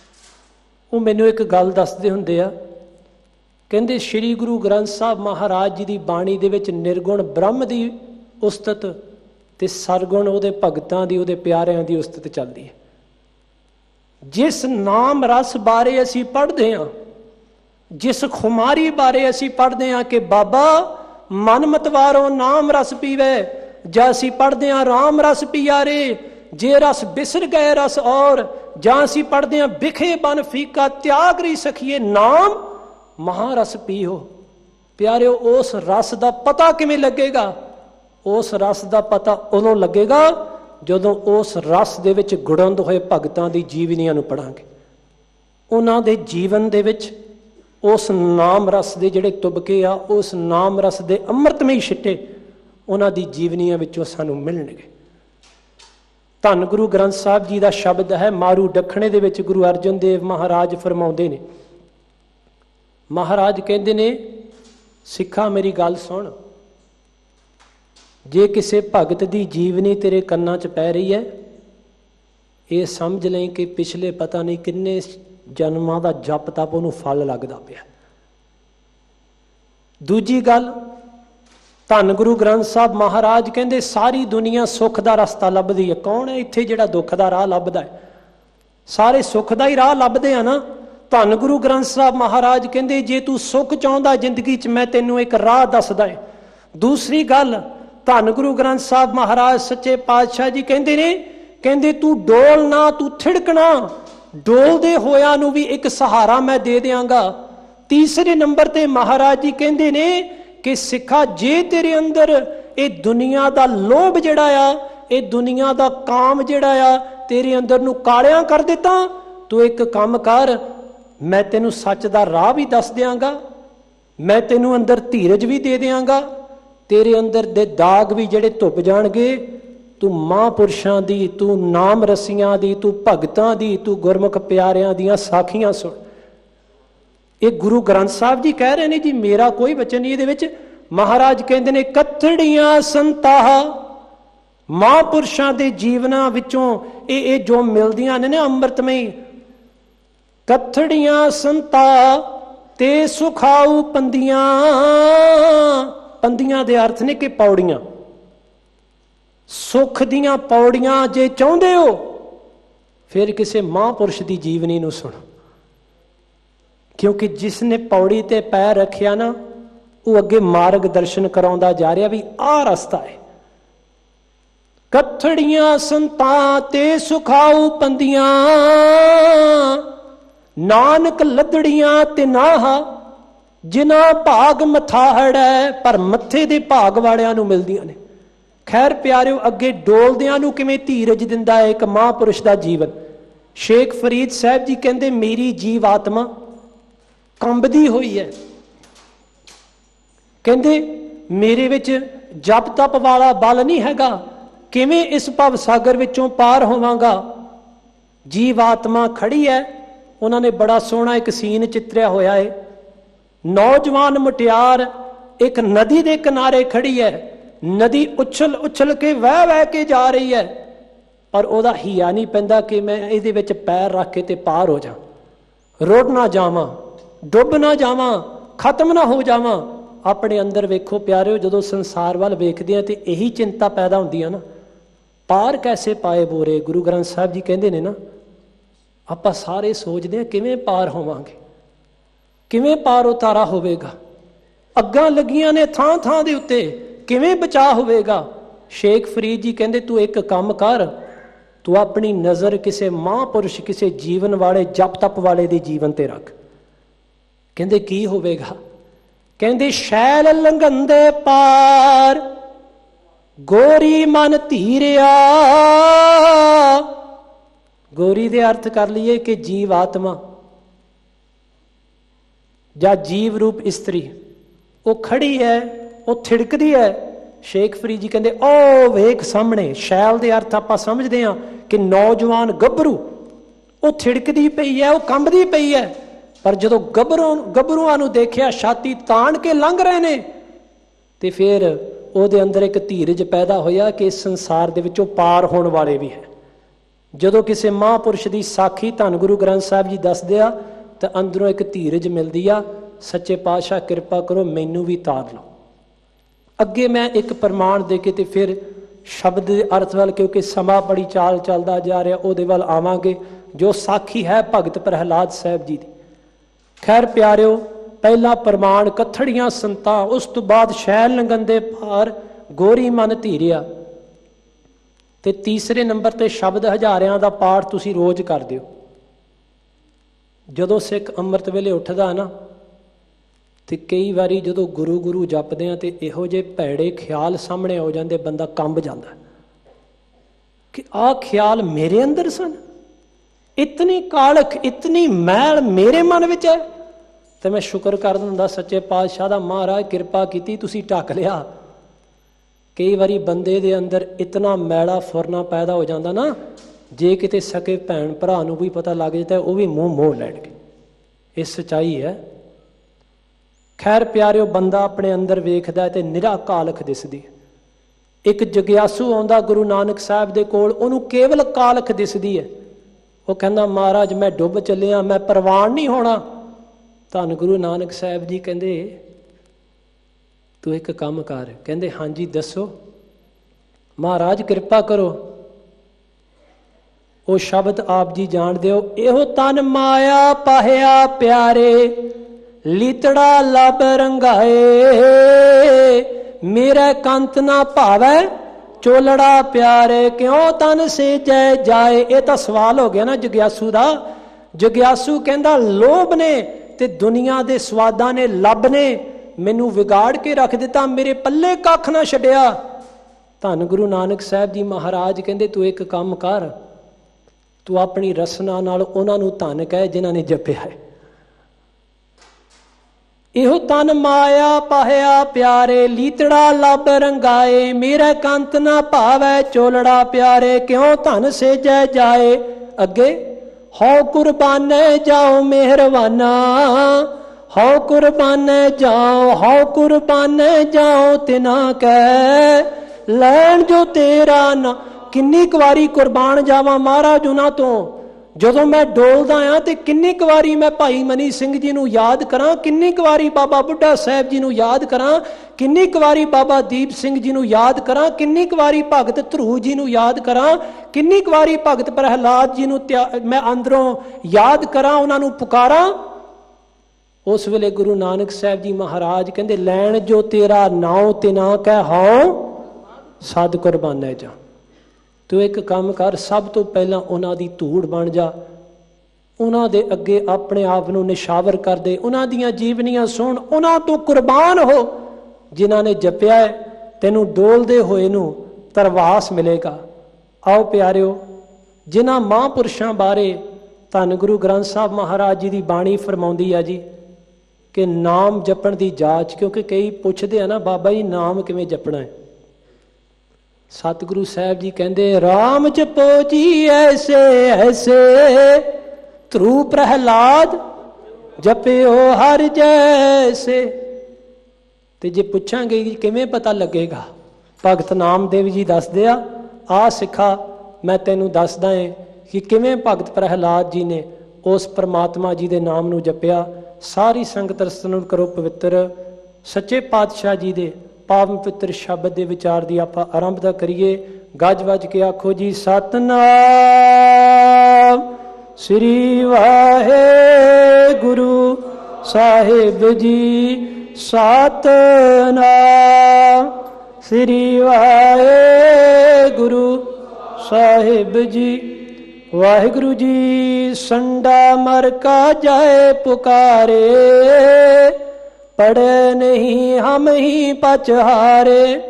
ਉਹ ਮੈਨੂੰ ਇੱਕ ਗੱਲ ਦੱਸਦੇ ਹੁੰਦੇ ਆ। ਕਹਿੰਦੇ ਸ਼੍ਰੀ ਗੁਰੂ ਗ੍ਰੰਥ ਸਾਹਿਬ ਮਹਾਰਾਜ ਜੀ ਦੀ ਬਾਣੀ ਦੇ ਵਿੱਚ ਨਿਰਗੁਣ ਬ੍ਰਹਮ ਦੀ ਉਸਤਤ ਤੇ ਸਰਗੁਣ ਉਹਦੇ ਭਗਤਾਂ ਦੀ, ਉਹਦੇ ਪਿਆਰਿਆਂ ਦੀ ਉਸਤਤ ਚੱਲਦੀ ਹੈ। ਜਿਸ ਨਾਮ ਰਸ ਬਾਰੇ ਅਸੀਂ ਪੜ੍ਹਦੇ ਹਾਂ, ਜਿਸ ਖੁਮਾਰੀ ਬਾਰੇ ਅਸੀਂ ਪੜ੍ਹਦੇ ਹਾਂ ਕਿ ਬਾਬਾ ਮਨ ਮਤਵਾਰੋਂ ਨਾਮ ਰਸ ਪੀਵੇ, ਜਾਂ ਅਸੀਂ ਪੜ੍ਹਦੇ ਹਾਂ ਰਾਮ ਰਸ ਪੀਆਰੇ, ਜੇ ਰਸ ਬਿਸਰ ਗਏ ਰਸ ਔਰ, ਜਾਂ ਅਸੀਂ ਪੜ੍ਹਦੇ ਹਾਂ ਬਿਖੇ ਬਨ ਫੀਕਾ ਤਿਆਗ ਰੀ ਸਖੀਏ ਨਾਮ ਮਹਾਰਸ ਪੀਓ। ਪਿਆਰਿਓ, ਉਸ ਰਸ ਦਾ ਪਤਾ ਕਿਵੇਂ ਲੱਗੇਗਾ? ਉਸ ਰਸ ਦਾ ਪਤਾ ਉਦੋਂ ਲੱਗੇਗਾ ਜਦੋਂ ਉਸ ਰਸ ਦੇ ਵਿੱਚ ਗੁੜੰਦ ਹੋਏ ਭਗਤਾਂ ਦੀ ਜੀਵਨੀਆਂ ਨੂੰ ਪੜ੍ਹਾਂਗੇ। ਉਹਨਾਂ ਦੇ ਜੀਵਨ ਦੇ ਵਿੱਚ ਉਸ ਨਾਮ ਰਸ ਦੇ ਜਿਹੜੇ ਤੁਬਕੇ ਆ, ਉਸ ਨਾਮ ਰਸ ਦੇ ਅੰਮ੍ਰਿਤਮਈ ਛਿੱਟੇ ਉਹਨਾਂ ਦੀ ਜੀਵਨੀਆਂ ਵਿੱਚੋਂ ਸਾਨੂੰ ਮਿਲਣਗੇ। ਧੰਨ ਗੁਰੂ ਗ੍ਰੰਥ ਸਾਹਿਬ ਜੀ ਦਾ ਸ਼ਬਦ ਹੈ, ਮਾਰੂ ਦੱਖਣੇ ਦੇ ਵਿੱਚ ਗੁਰੂ ਅਰਜਨ ਦੇਵ ਮਹਾਰਾਜ ਫਰਮਾਉਂਦੇ ਨੇ। ਮਹਾਰਾਜ ਕਹਿੰਦੇ ਨੇ, ਸਿੱਖਾ ਮੇਰੀ ਗੱਲ ਸੁਣ, ਜੇ ਕਿਸੇ ਭਗਤ ਦੀ ਜੀਵਨੀ ਤੇਰੇ ਕੰਨਾਂ 'ਚ ਪੈ ਰਹੀ ਹੈ, ਇਹ ਸਮਝ ਲਈ ਕਿ ਪਿਛਲੇ ਪਤਾ ਨਹੀਂ ਕਿੰਨੇ ਜਨਮਾਂ ਦਾ ਜਪ ਤਪ ਉਹਨੂੰ ਫਲ ਲੱਗਦਾ ਪਿਆ। ਦੂਜੀ ਗੱਲ, ਧੰਨ ਗੁਰੂ ਗ੍ਰੰਥ ਸਾਹਿਬ ਮਹਾਰਾਜ ਕਹਿੰਦੇ ਸਾਰੀ ਦੁਨੀਆ ਸੁੱਖ ਦਾ ਰਸਤਾ ਲੱਭਦੀ ਹੈ। ਕੌਣ ਹੈ ਇੱਥੇ ਜਿਹੜਾ ਦੁੱਖ ਦਾ ਰਾਹ ਲੱਭਦਾ ਹੈ? ਸਾਰੇ ਸੁੱਖ ਦਾ ਹੀ ਰਾਹ ਲੱਭਦੇ ਆ ਨਾ। ਧੰਨ ਗੁਰੂ ਗ੍ਰੰਥ ਸਾਹਿਬ ਮਹਾਰਾਜ ਕਹਿੰਦੇ ਜੇ ਤੂੰ ਸੁੱਖ ਚਾਹੁੰਦਾ ਜ਼ਿੰਦਗੀ 'ਚ, ਮੈਂ ਤੈਨੂੰ ਇੱਕ ਰਾਹ ਦੱਸਦਾ ਹੈ। ਦੂਸਰੀ ਗੱਲ, ਧੰਨ ਗੁਰੂ ਗ੍ਰੰਥ ਸਾਹਿਬ ਮਹਾਰਾਜ ਸੱਚੇ ਪਾਤਸ਼ਾਹ ਜੀ ਕਹਿੰਦੇ ਨੇ, ਕਹਿੰਦੇ ਤੂੰ ਡੋਲ ਨਾ, ਤੂੰ ਥਿੜਕਣਾ, ਡੋਲਦੇ ਹੋਇਆਂ ਨੂੰ ਵੀ ਇੱਕ ਸਹਾਰਾ ਮੈਂ ਦੇ ਦਿਆਂਗਾ। ਤੀਸਰੇ ਨੰਬਰ ਤੇ ਮਹਾਰਾਜ ਜੀ ਕਹਿੰਦੇ ਨੇ ਕਿ ਸਿੱਖਾ, ਜੇ ਤੇਰੇ ਅੰਦਰ ਇਹ ਦੁਨੀਆ ਦਾ ਲੋਭ ਜਿਹੜਾ ਆ, ਇਹ ਦੁਨੀਆ ਦਾ ਕਾਮ ਜਿਹੜਾ ਆ ਤੇਰੇ ਅੰਦਰ ਨੂੰ ਕਾਲਿਆਂ ਕਰ ਦਿੱਤਾ, ਤੂੰ ਇੱਕ ਕੰਮ ਕਰ, ਮੈਂ ਤੈਨੂੰ ਸੱਚ ਦਾ ਰਾਹ ਵੀ ਦੱਸ ਦਿਆਂਗਾ, ਮੈਂ ਤੈਨੂੰ ਅੰਦਰ ਧੀਰਜ ਵੀ ਦੇ ਦਿਆਂਗਾ, ਤੇਰੇ ਅੰਦਰ ਦੇ ਦਾਗ ਵੀ ਜਿਹੜੇ ਧੁੱਪ ਜਾਣਗੇ। ਤੂੰ ਮਹਾਂਪੁਰਸ਼ਾਂ ਦੀ, ਤੂੰ ਨਾਮ ਰਸੀਆਂ ਦੀ, ਤੂੰ ਭਗਤਾਂ ਦੀ, ਤੂੰ ਗੁਰਮੁਖ ਪਿਆਰਿਆਂ ਦੀਆਂ ਸਾਖੀਆਂ ਸੁਣ। ਇਹ ਗੁਰੂ ਗ੍ਰੰਥ ਸਾਹਿਬ ਜੀ ਕਹਿ ਰਹੇ ਨੇ ਜੀ, ਮੇਰਾ ਕੋਈ ਵਚਨ ਨਹੀਂ ਇਹਦੇ ਵਿੱਚ। ਮਹਾਰਾਜ ਕਹਿੰਦੇ ਨੇ, ਕਥੜੀਆਂ ਸੰਤਾਹ, ਮਹਾਂਪੁਰਸ਼ਾਂ ਦੇ ਜੀਵਨਾਂ ਵਿੱਚੋਂ ਇਹ ਇਹ ਜੋ ਮਿਲਦੀਆਂ ਨੇ ਨਾ ਅੰਮ੍ਰਿਤਮਈ, ਕਥੜੀਆਂ ਸੰਤਾ ਤੇ ਸੁਖਾਊ ਪੰਦੀਆਂ। ਪੰਦੀਆਂ ਦੇ ਅਰਥ ਨੇ ਕਿ ਪੌੜੀਆਂ, ਸੁੱਖ ਦੀਆਂ ਪੌੜੀਆਂ ਜੇ ਚਾਹੁੰਦੇ ਹੋ, ਫਿਰ ਕਿਸੇ ਮਹਾਂਪੁਰਸ਼ ਦੀ ਜੀਵਨੀ ਨੂੰ ਸੁਣੋ, ਕਿਉਂਕਿ ਜਿਸ ਨੇ ਪੌੜੀ ਤੇ ਪੈਰ ਰੱਖਿਆ ਨਾ, ਉਹ ਅੱਗੇ ਮਾਰਗ ਦਰਸ਼ਨ ਕਰਾਉਂਦਾ ਜਾ ਰਿਹਾ ਵੀ ਆਹ ਰਸਤਾ ਹੈ। ਕਥੜੀਆਂ ਸੰਤਾਂ ਤੇ ਸੁਖਾਊ ਪੰਦੀਆਂ, ਨਾਨਕ ਲੱਦੜੀਆਂ ਤੇ ਨਾਹਾ, ਜਿਨ੍ਹਾਂ ਭਾਗ ਮਥਾਹੜੈ, ਪਰ ਮੱਥੇ ਦੇ ਭਾਗ ਵਾਲਿਆਂ ਨੂੰ ਮਿਲਦੀਆਂ ਨੇ। ਖੈਰ ਪਿਆਰਿਓ, ਅੱਗੇ ਡੋਲਦਿਆਂ ਨੂੰ ਕਿਵੇਂ ਧੀਰਜ ਦਿੰਦਾ ਹੈ ਇੱਕ ਮਹਾਂਪੁਰਸ਼ ਦਾ ਜੀਵਨ। ਸ਼ੇਖ ਫਰੀਦ ਸਾਹਿਬ ਜੀ ਕਹਿੰਦੇ, ਮੇਰੀ ਜੀਵ ਆਤਮਾ ਕੰਬਦੀ ਹੋਈ ਹੈ, ਕਹਿੰਦੇ ਮੇਰੇ ਵਿੱਚ ਜਪ ਤਪ ਵਾਲਾ ਬਲ ਨਹੀਂ ਹੈਗਾ, ਕਿਵੇਂ ਇਸ ਭਵ ਸਾਗਰ ਵਿੱਚੋਂ ਪਾਰ ਹੋਵਾਂਗਾ। ਜੀਵ ਆਤਮਾ ਖੜੀ ਹੈ, ਉਹਨਾਂ ਨੇ ਬੜਾ ਸੋਹਣਾ ਇੱਕ ਸੀਨ ਚਿੱਤਰਿਆ ਹੋਇਆ ਹੈ। ਨੌਜਵਾਨ ਮੁਟਿਆਰ ਇੱਕ ਨਦੀ ਦੇ ਕਿਨਾਰੇ ਖੜੀ ਹੈ। ਨਦੀ ਉਛਲ ਉਛਲ ਕੇ ਵਹਿ ਵਹਿ ਕੇ ਜਾ ਰਹੀ ਹੈ, ਪਰ ਉਹਦਾ ਹਿਆ ਨਹੀਂ ਪੈਂਦਾ ਕਿ ਮੈਂ ਇਹਦੇ ਵਿੱਚ ਪੈਰ ਰੱਖ ਕੇ ਤੇ ਪਾਰ ਹੋ ਜਾ, ਰੁੜ ਨਾ ਜਾਵਾਂ, ਡੁੱਬ ਨਾ ਜਾਵਾਂ, ਖਤਮ ਨਾ ਹੋ ਜਾਵਾਂ। ਆਪਣੇ ਅੰਦਰ ਵੇਖੋ ਪਿਆਰਿਓ, ਜਦੋਂ ਸੰਸਾਰ ਵੱਲ ਵੇਖਦੇ ਆ ਤੇ ਇਹੀ ਚਿੰਤਾ ਪੈਦਾ ਹੁੰਦੀ ਆ ਨਾ, ਪਾਰ ਕੈਸੇ ਪਾਏ ਬੋਰੇ। ਗੁਰੂ ਗ੍ਰੰਥ ਸਾਹਿਬ ਜੀ ਕਹਿੰਦੇ ਨੇ ਨਾ, ਆਪਾਂ ਸਾਰੇ ਸੋਚਦੇ ਹਾਂ ਕਿਵੇਂ ਪਾਰ ਹੋਵਾਂਗੇ, ਕਿਵੇਂ ਪਾਰ ਉਤਾਰਾ ਹੋਵੇਗਾ, ਅੱਗਾਂ ਲੱਗੀਆਂ ਨੇ ਥਾਂ ਥਾਂ ਦੇ ਉੱਤੇ, ਕਿਵੇਂ ਬਚਾਅ ਹੋਵੇਗਾ। ਸ਼ੇਖ ਫਰੀਦ ਜੀ ਕਹਿੰਦੇ ਤੂੰ ਇੱਕ ਕੰਮ ਕਰ, ਤੂੰ ਆਪਣੀ ਨਜ਼ਰ ਕਿਸੇ ਮਹਾਂਪੁਰਸ਼, ਕਿਸੇ ਜੀਵਨ ਵਾਲੇ, ਜਪ ਤਪ ਵਾਲੇ ਦੇ ਜੀਵਨ ਤੇ ਰੱਖ। ਕਹਿੰਦੇ ਕੀ ਹੋਵੇਗਾ? ਕਹਿੰਦੇ ਸ਼ੈਲ ਲੰਘੰਦੇ ਪਾਰ ਗੋਰੀ ਮਨ ਧੀਰਿਆ। ਗੋਰੀ ਦੇ ਅਰਥ ਕਰ ਲਈਏ ਕਿ ਜੀਵ ਆਤਮਾ ਜਾਂ ਜੀਵ ਰੂਪ ਇਸਤਰੀ, ਉਹ ਖੜੀ ਹੈ, ਉਹ ਥਿੜਕਦੀ ਹੈ। ਸ਼ੇਖ ਫਰੀਦ ਜੀ ਕਹਿੰਦੇ ਉਹ ਵੇਖ ਸਾਹਮਣੇ। ਸ਼ੈਲ ਦੇ ਅਰਥ ਆਪਾਂ ਸਮਝਦੇ ਹਾਂ ਕਿ ਨੌਜਵਾਨ ਗੱਭਰੂ, ਉਹ ਥਿੜਕਦੀ ਪਈ ਹੈ, ਉਹ ਕੰਬਦੀ ਪਈ ਹੈ। ਪਰ ਜਦੋਂ ਗੱਭਰੂ ਗੱਭਰੂਆਂ ਨੂੰ ਦੇਖਿਆ ਛਾਤੀ ਤਾਣ ਕੇ ਲੰਘ ਰਹੇ ਨੇ, ਤੇ ਫਿਰ ਉਹਦੇ ਅੰਦਰ ਇੱਕ ਧੀਰਜ ਪੈਦਾ ਹੋਇਆ ਕਿ ਇਸ ਸੰਸਾਰ ਦੇ ਵਿੱਚੋਂ ਪਾਰ ਹੋਣ ਵਾਲੇ ਵੀ ਹੈ। ਜਦੋਂ ਕਿਸੇ ਮਹਾਂਪੁਰਸ਼ ਦੀ ਸਾਖੀ ਧੰਨ ਗੁਰੂ ਗ੍ਰੰਥ ਸਾਹਿਬ ਜੀ ਦੱਸਦੇ ਆ ਤਾਂ ਅੰਦਰੋਂ ਇੱਕ ਧੀਰਜ ਮਿਲਦੀ ਆ, ਸੱਚੇ ਪਾਤਸ਼ਾਹ ਕਿਰਪਾ ਕਰੋ ਮੈਨੂੰ ਵੀ ਤਾਰ ਲਓ। ਅੱਗੇ ਮੈਂ ਇੱਕ ਪ੍ਰਮਾਣ ਦੇ ਕੇ ਤੇ ਫਿਰ ਸ਼ਬਦ ਦੇ ਅਰਥ ਵੱਲ, ਕਿਉਂਕਿ ਸਮਾਂ ਬੜੀ ਚਾਲ ਚੱਲਦਾ ਜਾ ਰਿਹਾ, ਉਹਦੇ ਵੱਲ ਆਵਾਂਗੇ। ਜੋ ਸਾਖੀ ਹੈ ਭਗਤ ਪ੍ਰਹਿਲਾਦ ਸਾਹਿਬ ਜੀ ਦੀ। ਖੈਰ ਪਿਆਰਿਓ, ਪਹਿਲਾ ਪ੍ਰਮਾਣ ਕਥੜੀਆਂ ਸੰਤਾਂ, ਉਸ ਤੋਂ ਬਾਅਦ ਸ਼ੈਲ ਲੰਘੰਦੇ ਪਾਰ ਗੋਰੀ ਮਨ ਧੀਰਿਆ, ਤੇ ਤੀਸਰੇ ਨੰਬਰ ਤੇ ਸ਼ਬਦ ਹਜ਼ਾਰਿਆਂ ਦਾ ਪਾਠ ਤੁਸੀਂ ਰੋਜ਼ ਕਰ ਦਿਓ। ਜਦੋਂ ਸਿੱਖ ਅੰਮ੍ਰਿਤ ਵੇਲੇ ਉੱਠਦਾ ਨਾ, ਤੇ ਕਈ ਵਾਰੀ ਜਦੋਂ ਗੁਰੂ ਗੁਰੂ ਜਪਦੇ ਆ ਤੇ ਇਹੋ ਜਿਹੇ ਭੈੜੇ ਖਿਆਲ ਸਾਹਮਣੇ ਹੋ ਜਾਂਦੇ, ਬੰਦਾ ਕੰਬ ਜਾਂਦਾ ਕਿ ਆਹ ਖਿਆਲ ਮੇਰੇ ਅੰਦਰ ਸਨ, ਇਤਨੀ ਕਾਲਖ, ਇਤਨੀ ਮੈਲ ਮੇਰੇ ਮਨ ਵਿੱਚ ਹੈ। ਤੇ ਮੈਂ ਸ਼ੁਕਰ ਕਰਦਾ ਹੁੰਦਾ ਸੱਚੇ ਪਾਤਸ਼ਾਹ ਦਾ, ਮਹਾਰਾਜ ਕਿਰਪਾ ਕੀਤੀ ਤੁਸੀਂ ਢੱਕ ਲਿਆ। ਕਈ ਵਾਰੀ ਬੰਦੇ ਦੇ ਅੰਦਰ ਇਤਨਾ ਮੈਲਾ ਫੁਰਨਾ ਪੈਦਾ ਹੋ ਜਾਂਦਾ ਨਾ, ਜੇ ਕਿਤੇ ਸਕੇ ਭੈਣ ਭਰਾ ਨੂੰ ਵੀ ਪਤਾ ਲੱਗ ਜਾਂਦਾ, ਉਹ ਵੀ ਮੂੰਹ ਮੋਹ ਲੈਣਗੇ। ਇਹ ਸੱਚਾਈ ਹੈ। ਖੈਰ ਪਿਆਰਿਓ, ਬੰਦਾ ਆਪਣੇ ਅੰਦਰ ਵੇਖਦਾ ਤੇ ਨਿਰਾ ਕਾਲਖ ਦਿਸਦੀ। ਇੱਕ ਜਗਿਆਸੂ ਆਉਂਦਾ ਗੁਰੂ ਨਾਨਕ ਸਾਹਿਬ ਦੇ ਕੋਲ, ਉਹਨੂੰ ਕੇਵਲ ਕਾਲਖ ਦਿਸਦੀ ਹੈ। ਉਹ ਕਹਿੰਦਾ ਮਹਾਰਾਜ ਮੈਂ ਡੁੱਬ ਚੱਲਿਆ, ਮੈਂ ਪ੍ਰਵਾਨ ਨਹੀਂ ਹੋਣਾ। ਧੰਨ ਗੁਰੂ ਨਾਨਕ ਸਾਹਿਬ ਜੀ ਕਹਿੰਦੇ ਤੂੰ ਇੱਕ ਕੰਮ ਕਰ। ਕਹਿੰਦੇ ਹਾਂਜੀ ਦੱਸੋ। ਮਹਾਰਾਜ ਕਿਰਪਾ ਕਰੋ। ਉਹ ਸ਼ਬਦ ਆਪ ਜੀ ਜਾਣਦੇ ਹੋ, ਇਹੋ ਤਨ ਮਾਇਆ ਪਾਹਿਆ ਪਿਆਰੇ, ਲੀਤੜਾ ਲੱਭ ਰੰਗਾਏ, ਮੇਰੇ ਕੰਤ ਨਾ ਭਾਵੈ ਚੋਲੜਾ ਪਿਆਰੇ, ਕਿਉਂ ਤਨ ਸੇਜੈ ਜਾਏ। ਇਹ ਤਾਂ ਸਵਾਲ ਹੋ ਗਿਆ ਨਾ ਜਗਿਆਸੂ ਦਾ। ਜਗਿਆਸੂ ਕਹਿੰਦਾ ਲੋਭ ਨੇ ਤੇ ਦੁਨੀਆ ਦੇ ਸਵਾਦਾਂ ਨੇ, ਲੱਭ ਨੇ ਮੈਨੂੰ ਵਿਗਾੜ ਕੇ ਰੱਖ ਦਿੱਤਾ, ਮੇਰੇ ਪੱਲੇ ਕੱਖ ਨਾ ਛੱਡਿਆ। ਧੰਨ ਗੁਰੂ ਨਾਨਕ ਸਾਹਿਬ ਜੀ ਮਹਾਰਾਜ ਕਹਿੰਦੇ ਤੂੰ ਇੱਕ ਕੰਮ ਕਰ, ਤੂੰ ਆਪਣੀ ਰਸਨਾ ਨਾਲ ਉਹਨਾਂ ਨੂੰ ਧੰਨ ਕਹਿ ਜਿਨ੍ਹਾਂ ਨੇ ਜਪਿਆ ਹੈ। ਇਹੋ ਤਨ ਮਾਇਆ ਪਾਹਿਆ ਪਿਆਰੇ, ਲੀਤੜਾ ਲੱਭ ਰੰਗਾਏ, ਮੇਰਾ ਕੰਤ ਨਾ ਭਾਵੈ ਚੋਲੜਾ ਪਿਆਰੇ, ਕਿਉਂ ਧਨ ਸੇਜੈ ਜਾਏ। ਅੱਗੇ ਹਉ ਕੁਰਬਾਨੇ ਜਾਓ ਮਿਹਰਬਾਨਾ, ਹਉ ਕੁਰਬਾਨੇ ਜਾਓ, ਹਉ ਕੁਰਬਾਨੇ ਜਾਓ ਤਿਨਾ ਕਹਿ, ਲੈਣ ਜੋ ਤੇਰਾ ਨਾ। ਕਿੰਨੀ ਕੁ ਵਾਰੀ ਕੁਰਬਾਨ ਜਾਵਾਂ ਮਹਾਰਾਜ ਉਹਨਾਂ ਤੋਂ। ਜਦੋਂ ਮੈਂ ਡੋਲਦਾ ਆ ਤੇ ਕਿੰਨੀ ਕੁ ਵਾਰੀ ਮੈਂ ਭਾਈ ਮਨੀ ਸਿੰਘ ਜੀ ਨੂੰ ਯਾਦ ਕਰਾਂ, ਕਿੰਨੀ ਕੁ ਵਾਰੀ ਬਾਬਾ ਬੁੱਢਾ ਸਾਹਿਬ ਜੀ ਨੂੰ ਯਾਦ ਕਰਾਂ, ਕਿੰਨੀ ਕੁ ਵਾਰੀ ਬਾਬਾ ਦੀਪ ਸਿੰਘ ਜੀ ਨੂੰ ਯਾਦ ਕਰਾਂ, ਕਿੰਨੀ ਕੁ ਵਾਰੀ ਭਗਤ ਧਰੂ ਜੀ ਨੂੰ ਯਾਦ ਕਰਾਂ, ਕਿੰਨੀ ਕੁ ਵਾਰੀ ਭਗਤ ਪ੍ਰਹਿਲਾਦ ਜੀ ਨੂੰ ਮੈਂ ਅੰਦਰੋਂ ਯਾਦ ਕਰਾਂ, ਉਹਨਾਂ ਨੂੰ ਪੁਕਾਰਾਂ। ਉਸ ਵੇਲੇ ਗੁਰੂ ਨਾਨਕ ਸਾਹਿਬ ਜੀ ਮਹਾਰਾਜ ਕਹਿੰਦੇ ਲੈਣ ਜੋ ਤੇਰਾ ਨਾਉ ਤੇ ਨਾ ਕਹਿ ਹਉ ਸਦ ਕੁਰਬਾਨੇ ਜਾ। ਤੂੰ ਇੱਕ ਕੰਮ ਕਰ, ਸਭ ਤੋਂ ਪਹਿਲਾਂ ਉਹਨਾਂ ਦੀ ਧੂੜ ਬਣ ਜਾ, ਉਹਨਾਂ ਦੇ ਅੱਗੇ ਆਪਣੇ ਆਪ ਨੂੰ ਨਿਸ਼ਾਵਰ ਕਰ ਦੇ, ਉਹਨਾਂ ਦੀਆਂ ਜੀਵਨੀਆਂ ਸੁਣ, ਉਹਨਾਂ ਤੋਂ ਕੁਰਬਾਨ ਹੋ ਜਿਨ੍ਹਾਂ ਨੇ ਜਪਿਆ ਹੈ। ਤੈਨੂੰ ਡੋਲਦੇ ਹੋਏ ਨੂੰ ਧਰਵਾਸ ਮਿਲੇਗਾ। ਆਓ ਪਿਆਰਿਓ, ਜਿਨ੍ਹਾਂ ਮਹਾਂਪੁਰਸ਼ਾਂ ਬਾਰੇ ਧੰਨ ਗੁਰੂ ਗ੍ਰੰਥ ਸਾਹਿਬ ਮਹਾਰਾਜ ਜੀ ਦੀ ਬਾਣੀ ਫਰਮਾਉਂਦੀ ਆ ਜੀ ਕਿ ਨਾਮ ਜਪਣ ਦੀ ਜਾਚ, ਕਿਉਂਕਿ ਕਈ ਪੁੱਛਦੇ ਆ ਨਾ ਬਾਬਾ ਜੀ ਨਾਮ ਕਿਵੇਂ ਜਪਣਾ ਹੈ। ਸਤਿਗੁਰੂ ਸਾਹਿਬ ਜੀ ਕਹਿੰਦੇ ਰਾਮ ਜਪੋ ਜੀ ਐਸੇ ਐਸੇ, ਧਰੂ ਪ੍ਰਹਿਲਾਦ ਜਪਿਓ ਹਰ ਜੈਸੇ। ਤੇ ਜੇ ਪੁੱਛਾਂਗੇ ਕਿ ਕਿਵੇਂ ਪਤਾ ਲੱਗੇਗਾ, ਭਗਤ ਨਾਮਦੇਵ ਜੀ ਦੱਸਦੇ ਆ, ਆ ਸਿੱਖਾ ਮੈਂ ਤੈਨੂੰ ਦੱਸਦਾ ਏ ਕਿ ਕਿਵੇਂ ਭਗਤ ਪ੍ਰਹਿਲਾਦ ਜੀ ਨੇ ਉਸ ਪਰਮਾਤਮਾ ਜੀ ਦੇ ਨਾਮ ਨੂੰ ਜਪਿਆ। ਸਾਰੀ ਸੰਗਤ ਰਸਨ ਕਰੋ ਪਵਿੱਤਰ ਸੱਚੇ ਪਾਤਸ਼ਾਹ ਜੀ ਦੇ ਪਾਵਨ ਪਵਿੱਤਰ ਸ਼ਬਦ ਦੇ ਵਿਚਾਰ ਦੀ ਆਪਾਂ ਆਰੰਭਤਾ ਕਰੀਏ। ਗੱਜ ਵੱਜ ਕੇ ਆਖੋ ਜੀ ਸਤਨਾਮ ਸ੍ਰੀ ਵਾਹਿਗੁਰੂ ਸਾਹਿਬ ਜੀ। ਸਤਨਾਮ ਸ੍ਰੀ ਵਾਹਿਗੁਰੂ ਸਾਹਿਬ ਜੀ। ਵਾਹਿਗੁਰੂ ਜੀ ਸੰਡਾ ਮਰ ਕਾ ਜਾਏ ਪੁਕਾਰੇ, ਪੜੇ ਨਹੀਂ ਹਮ ਹੀ ਪਛਹਾਰੇ।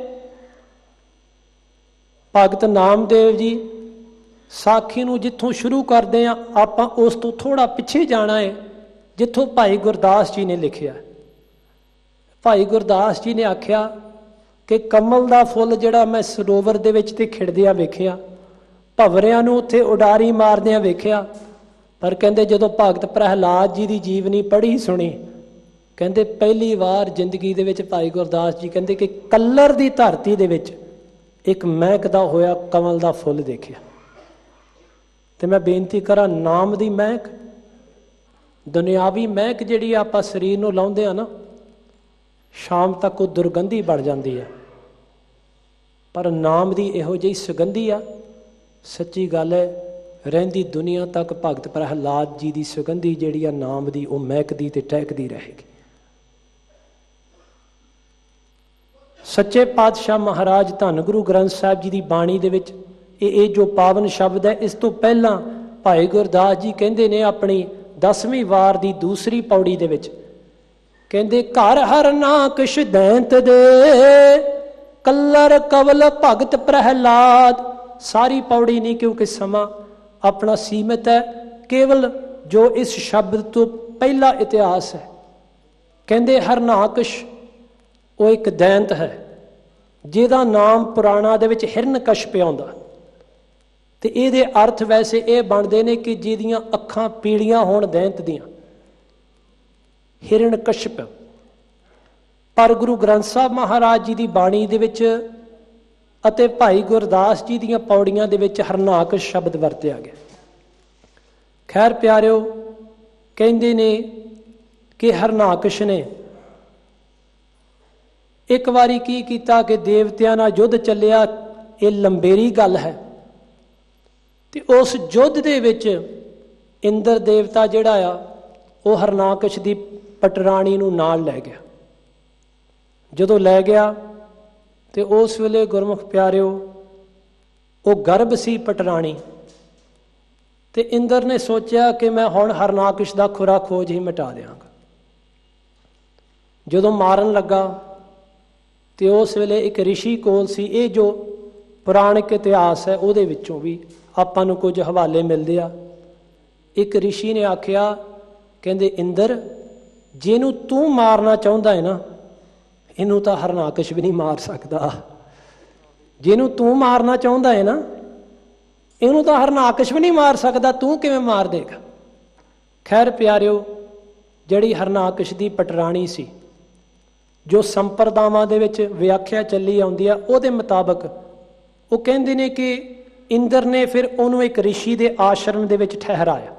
ਭਗਤ ਨਾਮਦੇਵ ਜੀ ਸਾਖੀ ਨੂੰ ਜਿੱਥੋਂ ਸ਼ੁਰੂ ਕਰਦੇ ਆ ਆਪਾਂ ਉਸ ਤੋਂ ਥੋੜਾ ਪਿੱਛੇ ਜਾਣਾ ਹੈ, ਜਿੱਥੋਂ ਭਾਈ ਗੁਰਦਾਸ ਜੀ ਨੇ ਲਿਖਿਆ। ਭਾਈ ਗੁਰਦਾਸ ਜੀ ਨੇ ਆਖਿਆ ਕਿ ਕਮਲ ਦਾ ਫੁੱਲ ਜਿਹੜਾ ਮੈਂ ਸਰੋਵਰ ਦੇ ਵਿੱਚ ਤੇ ਖਿੜਦਿਆਂ ਵੇਖਿਆ, ਭਵਰਿਆਂ ਨੂੰ ਉੱਥੇ ਉਡਾਰੀ ਮਾਰਦਿਆਂ ਵੇਖਿਆ, ਪਰ ਕਹਿੰਦੇ ਜਦੋਂ ਭਗਤ ਪ੍ਰਹਿਲਾਦ ਜੀ ਦੀ ਜੀਵਨੀ ਪੜ੍ਹੀ ਸੁਣੀ, ਕਹਿੰਦੇ ਪਹਿਲੀ ਵਾਰ ਜ਼ਿੰਦਗੀ ਦੇ ਵਿੱਚ ਭਾਈ ਗੁਰਦਾਸ ਜੀ ਕਹਿੰਦੇ ਕਿ ਕੱਲਰ ਦੀ ਧਰਤੀ ਦੇ ਵਿੱਚ ਇੱਕ ਮਹਿਕਦਾ ਹੋਇਆ ਕਮਲ ਦਾ ਫੁੱਲ ਦੇਖਿਆ। ਤੇ ਮੈਂ ਬੇਨਤੀ ਕਰਾਂ, ਨਾਮ ਦੀ ਮਹਿਕ, ਦੁਨਿਆਵੀ ਮਹਿਕ ਜਿਹੜੀ ਆਪਾਂ ਸਰੀਰ ਨੂੰ ਲਾਉਂਦੇ ਆ ਨਾ, ਸ਼ਾਮ ਤੱਕ ਉਹ ਦੁਰਗੰਧੀ ਬਣ ਜਾਂਦੀ ਹੈ, ਪਰ ਨਾਮ ਦੀ ਇਹੋ ਜਿਹੀ ਸੁਗੰਧੀ ਆ, ਸੱਚੀ ਗੱਲ ਹੈ, ਰਹਿੰਦੀ ਦੁਨੀਆ ਤੱਕ ਭਗਤ ਪ੍ਰਹਿਲਾਦ ਜੀ ਦੀ ਸੁਗੰਧੀ ਜਿਹੜੀ ਆ ਨਾਮ ਦੀ, ਉਹ ਮਹਿਕਦੀ ਤੇ ਟਹਿਕਦੀ ਰਹੇਗੀ। ਸੱਚੇ ਪਾਤਸ਼ਾਹ ਮਹਾਰਾਜ ਧੰਨ ਗੁਰੂ ਗ੍ਰੰਥ ਸਾਹਿਬ ਜੀ ਦੀ ਬਾਣੀ ਦੇ ਵਿੱਚ ਇਹ ਇਹ ਜੋ ਪਾਵਨ ਸ਼ਬਦ ਹੈ, ਇਸ ਤੋਂ ਪਹਿਲਾਂ ਭਾਈ ਗੁਰਦਾਸ ਜੀ ਕਹਿੰਦੇ ਨੇ ਆਪਣੀ ਦਸਵੀਂ ਵਾਰ ਦੀ ਦੂਸਰੀ ਪੌੜੀ ਦੇ ਵਿੱਚ, ਕਹਿੰਦੇ ਘਰ ਹਰ ਨਾਕਸ਼ ਦੈਂਤ ਦੇ, ਕੱਲਰ ਕਵਲ ਭਗਤ ਪ੍ਰਹਿਲਾਦ। ਸਾਰੀ ਪੌੜੀ ਨਹੀਂ, ਕਿਉਂਕਿ ਸਮਾਂ ਆਪਣਾ ਸੀਮਿਤ ਹੈ, ਕੇਵਲ ਜੋ ਇਸ ਸ਼ਬਦ ਤੋਂ ਪਹਿਲਾ ਇਤਿਹਾਸ ਹੈ। ਕਹਿੰਦੇ ਹਰਨਾਕਸ਼ ਉਹ ਇੱਕ ਦੈਂਤ ਹੈ ਜਿਹਦਾ ਨਾਮ ਪੁਰਾਣਾ ਦੇ ਵਿੱਚ ਹਿਰਨਕਸ਼ਪ ਆਉਂਦਾ, ਤੇ ਇਹਦੇ ਅਰਥ ਵੈਸੇ ਇਹ ਬਣਦੇ ਨੇ ਕਿ ਜਿਹਦੀਆਂ ਅੱਖਾਂ ਪੀਲੀਆਂ ਹੋਣ ਦੈਂਤ ਦੀਆਂ, ਹਿਰਨਕਸ਼ਪ। ਪਰ ਗੁਰੂ ਗ੍ਰੰਥ ਸਾਹਿਬ ਮਹਾਰਾਜ ਜੀ ਦੀ ਬਾਣੀ ਦੇ ਵਿੱਚ ਅਤੇ ਭਾਈ ਗੁਰਦਾਸ ਜੀ ਦੀਆਂ ਪੌੜੀਆਂ ਦੇ ਵਿੱਚ ਹਰਨਾਕਸ਼ ਸ਼ਬਦ ਵਰਤਿਆ ਗਿਆ। ਖੈਰ ਪਿਆਰਿਓ, ਕਹਿੰਦੇ ਨੇ ਕਿ ਹਰਨਾਕਸ਼ ਨੇ ਇੱਕ ਵਾਰੀ ਕੀ ਕੀਤਾ ਕਿ ਦੇਵਤਿਆਂ ਨਾਲ ਯੁੱਧ ਚੱਲਿਆ, ਇਹ ਲੰਬੇਰੀ ਗੱਲ ਹੈ, ਤੇ ਉਸ ਯੁੱਧ ਦੇ ਵਿੱਚ ਇੰਦਰ ਦੇਵਤਾ ਜਿਹੜਾ ਆ ਉਹ ਹਰਨਾਕਸ਼ ਦੀ ਪਟਰਾਣੀ ਨੂੰ ਨਾਲ ਲੈ ਗਿਆ। ਜਦੋਂ ਲੈ ਗਿਆ ਤੇ ਉਸ ਵੇਲੇ ਗੁਰਮੁਖ ਪਿਆਰਿਓ ਉਹ ਗਰਭ ਸੀ ਪਟਰਾਣੀ, ਤੇ ਇੰਦਰ ਨੇ ਸੋਚਿਆ ਕਿ ਮੈਂ ਹੁਣ ਹਰਨਾਕਸ਼ ਦਾ ਖੁਰਾ ਖੋਜ ਹੀ ਮਿਟਾ ਦਿਆਂਗਾ। ਜਦੋਂ ਮਾਰਨ ਲੱਗਾ ਤੇ ਉਸ ਵੇਲੇ ਇੱਕ ਰਿਸ਼ੀ ਕੋਲ ਸੀ, ਇਹ ਜੋ ਪੁਰਾਣਿਕ ਇਤਿਹਾਸ ਹੈ ਉਹਦੇ ਵਿੱਚੋਂ ਵੀ ਆਪਾਂ ਨੂੰ ਕੁਝ ਹਵਾਲੇ ਮਿਲਦੇ ਆ। ਇੱਕ ਰਿਸ਼ੀ ਨੇ ਆਖਿਆ, ਕਹਿੰਦੇ ਇੰਦਰ, ਜਿਹਨੂੰ ਤੂੰ ਮਾਰਨਾ ਚਾਹੁੰਦਾ ਹੈ ਨਾ, ਇਹਨੂੰ ਤਾਂ ਹਰਨਾਕਸ਼ ਵੀ ਨਹੀਂ ਮਾਰ ਸਕਦਾ। ਜਿਹਨੂੰ ਤੂੰ ਮਾਰਨਾ ਚਾਹੁੰਦਾ ਹੈ ਨਾ, ਇਹਨੂੰ ਤਾਂ ਹਰਨਾਕਸ਼ ਵੀ ਨਹੀਂ ਮਾਰ ਸਕਦਾ, ਤੂੰ ਕਿਵੇਂ ਮਾਰ ਦੇਗਾ। ਖੈਰ ਪਿਆਰਿਓ, ਜਿਹੜੀ ਹਰਨਾਕਸ਼ ਦੀ ਪਟਰਾਣੀ ਸੀ, ਜੋ ਸੰਪਰਦਾਵਾਂ ਦੇ ਵਿੱਚ ਵਿਆਖਿਆ ਚੱਲੀ ਆਉਂਦੀ ਆ, ਉਹਦੇ ਮੁਤਾਬਕ ਉਹ ਕਹਿੰਦੇ ਨੇ ਕਿ ਇੰਦਰ ਨੇ ਫਿਰ ਉਹਨੂੰ ਇੱਕ ਰਿਸ਼ੀ ਦੇ ਆਸ਼ਰਮ ਦੇ ਵਿੱਚ ਠਹਿਰਾਇਆ।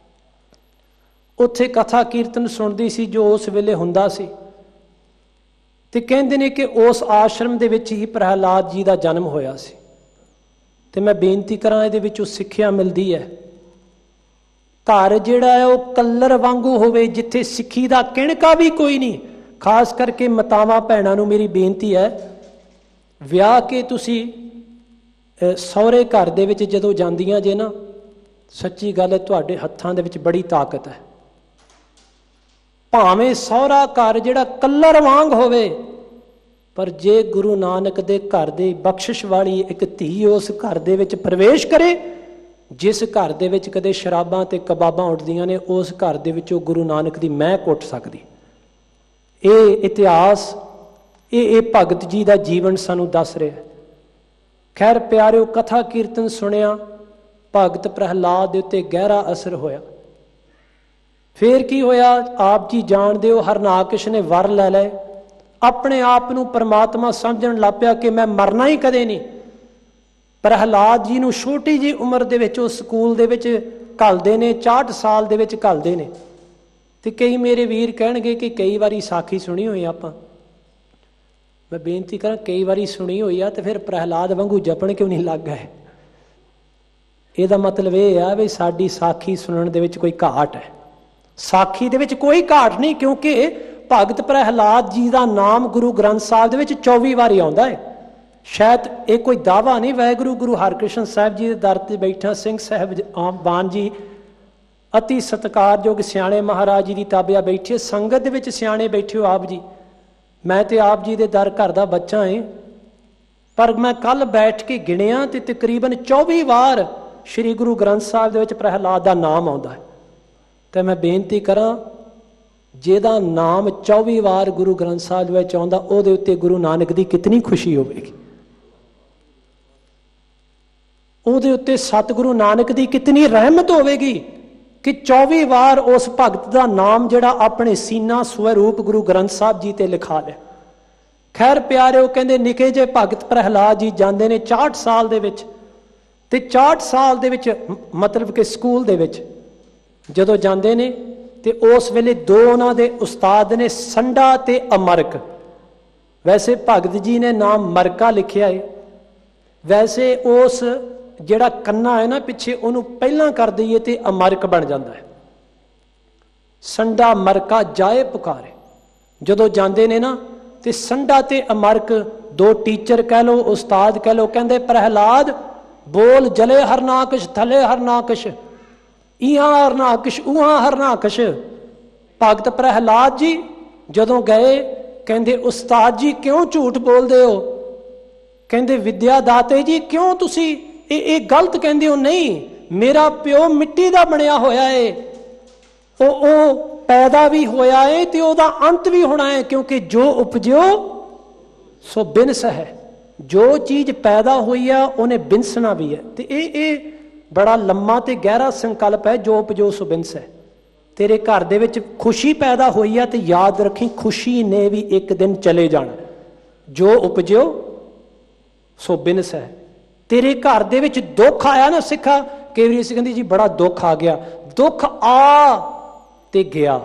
ਉੱਥੇ ਕਥਾ ਕੀਰਤਨ ਸੁਣਦੀ ਸੀ ਜੋ ਉਸ ਵੇਲੇ ਹੁੰਦਾ ਸੀ, ਤੇ ਕਹਿੰਦੇ ਨੇ ਕਿ ਉਸ ਆਸ਼ਰਮ ਦੇ ਵਿੱਚ ਹੀ ਪ੍ਰਹਿਲਾਦ ਜੀ ਦਾ ਜਨਮ ਹੋਇਆ ਸੀ। ਤੇ ਮੈਂ ਬੇਨਤੀ ਕਰਾਂ, ਇਹਦੇ ਵਿੱਚੋਂ ਸਿੱਖਿਆ ਮਿਲਦੀ ਹੈ, ਘਰ ਜਿਹੜਾ ਹੈ ਉਹ ਕੱਲਰ ਵਾਂਗੂ ਹੋਵੇ, ਜਿੱਥੇ ਸਿੱਖੀ ਦਾ ਕਿਣਕਾ ਵੀ ਕੋਈ ਨਹੀਂ। ਖਾਸ ਕਰਕੇ ਮਾਤਾਵਾਂ ਭੈਣਾਂ ਨੂੰ ਮੇਰੀ ਬੇਨਤੀ ਹੈ, ਵਿਆਹ ਕੇ ਤੁਸੀਂ ਸਹੁਰੇ ਘਰ ਦੇ ਵਿੱਚ ਜਦੋਂ ਜਾਂਦੀਆਂ ਜੇ ਨਾ, ਸੱਚੀ ਗੱਲ ਹੈ, ਤੁਹਾਡੇ ਹੱਥਾਂ ਦੇ ਵਿੱਚ ਬੜੀ ਤਾਕਤ ਹੈ। ਭਾਵੇਂ ਸਹੁਰਾ ਘਰ ਜਿਹੜਾ ਕੱਲਰ ਵਾਂਗ ਹੋਵੇ, ਪਰ ਜੇ ਗੁਰੂ ਨਾਨਕ ਦੇ ਘਰ ਦੇ ਬਖਸ਼ਿਸ਼ ਵਾਲੀ ਇੱਕ ਧੀ ਉਸ ਘਰ ਦੇ ਵਿੱਚ ਪ੍ਰਵੇਸ਼ ਕਰੇ, ਜਿਸ ਘਰ ਦੇ ਵਿੱਚ ਕਦੇ ਸ਼ਰਾਬਾਂ ਤੇ ਕਬਾਬਾਂ ਉੱਠਦੀਆਂ ਨੇ, ਉਸ ਘਰ ਦੇ ਵਿੱਚੋਂ ਗੁਰੂ ਨਾਨਕ ਦੀ ਮਹਿਕ ਉੱਠ ਸਕਦੀ। ਇਹ ਇਤਿਹਾਸ, ਇਹ ਇਹ ਭਗਤ ਜੀ ਦਾ ਜੀਵਨ ਸਾਨੂੰ ਦੱਸ ਰਿਹਾ। ਖੈਰ ਪਿਆਰਿਓ, ਕਥਾ ਕੀਰਤਨ ਸੁਣਿਆ, ਭਗਤ ਪ੍ਰਹਿਲਾਦ ਦੇ ਉੱਤੇ ਗਹਿਰਾ ਅਸਰ ਹੋਇਆ। ਫਿਰ ਕੀ ਹੋਇਆ? ਆਪ ਜੀ ਜਾਣਦੇ ਹੋ, ਹਰਨਾਕਸ਼ ਨੇ ਵਰ ਲੈ ਲਏ, ਆਪਣੇ ਆਪ ਨੂੰ ਪਰਮਾਤਮਾ ਸਮਝਣ ਲੱਗ ਪਿਆ ਕਿ ਮੈਂ ਮਰਨਾ ਹੀ ਕਦੇ ਨਹੀਂ। ਪ੍ਰਹਿਲਾਦ ਜੀ ਨੂੰ ਛੋਟੀ ਜਿਹੀ ਉਮਰ ਦੇ ਵਿੱਚ ਉਸ ਸਕੂਲ ਦੇ ਵਿੱਚ ਘੱਲਦੇ ਨੇ, ਚੌਂਹਠ ਸਾਲ ਦੇ ਵਿੱਚ ਘੱਲਦੇ ਨੇ। ਤੇ ਕਈ ਮੇਰੇ ਵੀਰ ਕਹਿਣਗੇ ਕਿ ਕਈ ਵਾਰੀ ਸਾਖੀ ਸੁਣੀ ਹੋਈ ਆਪਾਂ। ਮੈਂ ਬੇਨਤੀ ਕਰਾਂ, ਕਈ ਵਾਰੀ ਸੁਣੀ ਹੋਈ ਆ ਤੇ ਫਿਰ ਪ੍ਰਹਿਲਾਦ ਵਾਂਗੂ ਜਪਣ ਕਿਉਂ ਨਹੀਂ ਲੱਗ ਗਏ? ਇਹਦਾ ਮਤਲਬ ਇਹ ਆ ਵੀ ਸਾਡੀ ਸਾਖੀ ਸੁਣਨ ਦੇ ਵਿੱਚ ਕੋਈ ਘਾਟ ਹੈ। ਸਾਖੀ ਦੇ ਵਿੱਚ ਕੋਈ ਘਾਟ ਨਹੀਂ, ਕਿਉਂਕਿ ਭਗਤ ਪ੍ਰਹਿਲਾਦ ਜੀ ਦਾ ਨਾਮ ਗੁਰੂ ਗ੍ਰੰਥ ਸਾਹਿਬ ਦੇ ਵਿੱਚ ਚੌਵੀ ਵਾਰੀ ਆਉਂਦਾ ਹੈ। ਸ਼ਾਇਦ ਇਹ ਕੋਈ ਦਾਅਵਾ ਨਹੀਂ। ਵਾਹਿਗੁਰੂ ਗੁਰੂ ਹਰਕ੍ਰਿਸ਼ਨ ਸਾਹਿਬ ਜੀ ਦੇ ਦਰ ਤੇ ਬੈਠਾ ਸਿੰਘ ਸਾਹਿਬ ਬਾਨ ਜੀ ਅਤੀ ਸਤਿਕਾਰਯੋਗ ਸਿਆਣੇ ਮਹਾਰਾਜ ਜੀ ਦੀ ਤਾਬਿਆ ਬੈਠੇ, ਸੰਗਤ ਦੇ ਵਿੱਚ ਸਿਆਣੇ ਬੈਠੇ ਹੋ ਆਪ ਜੀ। ਮੈਂ ਤੇ ਆਪ ਜੀ ਦੇ ਦਰ ਘਰ ਦਾ ਬੱਚਾ ਏ, ਪਰ ਮੈਂ ਕੱਲ ਬੈਠ ਕੇ ਗਿਣਿਆ ਤੇ ਤਕਰੀਬਨ ਚੌਵੀ ਵਾਰ ਸ਼੍ਰੀ ਗੁਰੂ ਗ੍ਰੰਥ ਸਾਹਿਬ ਦੇ ਵਿੱਚ ਪ੍ਰਹਿਲਾਦ ਦਾ ਨਾਮ ਆਉਂਦਾ ਹੈ। ਤੇ ਮੈਂ ਬੇਨਤੀ ਕਰਾਂ, ਜਿਹਦਾ ਨਾਮ ਚੌਵੀ ਵਾਰ ਗੁਰੂ ਗ੍ਰੰਥ ਸਾਹਿਬ ਵਿੱਚ ਆਉਂਦਾ, ਉਹਦੇ ਉੱਤੇ ਗੁਰੂ ਨਾਨਕ ਦੀ ਕਿਤਨੀ ਖੁਸ਼ੀ ਹੋਵੇਗੀ, ਉਹਦੇ ਉੱਤੇ ਸਤਿਗੁਰੂ ਨਾਨਕ ਦੀ ਕਿਤਨੀ ਰਹਿਮਤ ਹੋਵੇਗੀ ਕਿ ਚੌਵੀ ਵਾਰ ਉਸ ਭਗਤ ਦਾ ਨਾਮ ਜਿਹੜਾ ਆਪਣੇ ਸੀਨਾ ਸਵਰੂਪ ਗੁਰੂ ਗ੍ਰੰਥ ਸਾਹਿਬ ਜੀ ਤੇ ਲਿਖਾ ਲਿਆ। ਖੈਰ ਪਿਆਰਿਓ, ਕਹਿੰਦੇ ਨਿੱਕੇ ਜਿਹੇ ਭਗਤ ਪ੍ਰਹਿਲਾਦ ਜੀ ਜਾਂਦੇ ਨੇ ਚੌਂਹਠ ਸਾਲ ਦੇ ਵਿੱਚ, ਤੇ ਚੌਂਹਠ ਸਾਲ ਦੇ ਵਿੱਚ ਮਤਲਬ ਕਿ ਸਕੂਲ ਦੇ ਵਿੱਚ ਜਦੋਂ ਜਾਂਦੇ ਨੇ ਤੇ ਉਸ ਵੇਲੇ ਦੋ ਉਹਨਾਂ ਦੇ ਉਸਤਾਦ ਨੇ, ਸੰਡਾ ਤੇ ਅਮਰਕ। ਵੈਸੇ ਭਗਤ ਜੀ ਨੇ ਨਾਮ ਮਰਕਾ ਲਿਖਿਆ ਹੈ, ਵੈਸੇ ਉਸ ਜਿਹੜਾ ਕੰਨਾ ਹੈ ਨਾ ਪਿੱਛੇ, ਉਹਨੂੰ ਪਹਿਲਾਂ ਕਰ ਦਈਏ ਤੇ ਅਮਰਕ ਬਣ ਜਾਂਦਾ ਹੈ। ਸੰਡਾ ਮਰਕਾ ਜਾਏ ਪੁਕਾਰੇ। ਜਦੋਂ ਜਾਂਦੇ ਨੇ ਨਾ ਤੇ ਸੰਡਾ ਤੇ ਅਮਰਕ ਦੋ ਟੀਚਰ ਕਹਿ ਲਓ, ਉਸਤਾਦ ਕਹਿ ਲਓ, ਕਹਿੰਦੇ ਪ੍ਰਹਿਲਾਦ ਬੋਲ ਜਲੇ ਹਰਨਾਕਸ਼ ਥਲੇ ਹਰਨਾਕਸ਼, ਇਹਾਂ ਹਰਨਾਕਸ਼ ਉਹਾਂ ਹਰਨਾਕਸ਼। ਭਗਤ ਪ੍ਰਹਿਲਾਦ ਜੀ ਜਦੋਂ ਗਏ, ਕਹਿੰਦੇ ਉਸਤਾਦ ਜੀ ਕਿਉਂ ਝੂਠ ਬੋਲਦੇ ਹੋ? ਕਹਿੰਦੇ ਵਿਦਿਆ ਦਾਤੇ ਜੀ ਕਿਉਂ ਤੁਸੀਂ ਇਹ ਇਹ ਗਲਤ ਕਹਿੰਦੇ ਹੋ? ਨਹੀਂ, ਮੇਰਾ ਪਿਓ ਮਿੱਟੀ ਦਾ ਬਣਿਆ ਹੋਇਆ ਏ, ਉਹ ਉਹ ਪੈਦਾ ਵੀ ਹੋਇਆ ਏ ਤੇ ਉਹਦਾ ਅੰਤ ਵੀ ਹੋਣਾ ਹੈ, ਕਿਉਂਕਿ ਜੋ ਉਪਜਿਓ ਸੋ ਬਿਨਸ ਹੈ। ਜੋ ਚੀਜ਼ ਪੈਦਾ ਹੋਈ ਆ ਉਹਨੇ ਬਿਨਸਣਾ ਵੀ ਹੈ। ਤੇ ਇਹ ਇਹ ਬੜਾ ਲੰਮਾ ਤੇ ਗਹਿਰਾ ਸੰਕਲਪ ਹੈ, ਜੋ ਉਪਜੋ ਸੋ ਬਿਨਸ ਹੈ। ਤੇਰੇ ਘਰ ਦੇ ਵਿੱਚ ਖੁਸ਼ੀ ਪੈਦਾ ਹੋਈ ਆ ਤੇ ਯਾਦ ਰੱਖੀ, ਖੁਸ਼ੀ ਨੇ ਵੀ ਇੱਕ ਦਿਨ ਚਲੇ ਜਾਣਾ। ਜੋ ਉਪਜਿਓ ਸੋ ਬਿਨਸ ਹੈ। ਤੇਰੇ ਘਰ ਦੇ ਵਿੱਚ ਦੁੱਖ ਆਇਆ ਨਾ ਸਿੱਖਾ, ਕਈ ਵਾਰੀ ਅਸੀਂ ਕਹਿੰਦੀ ਜੀ ਬੜਾ ਦੁੱਖ ਆ ਗਿਆ। ਦੁੱਖ ਆ ਤੇ ਗਿਆ।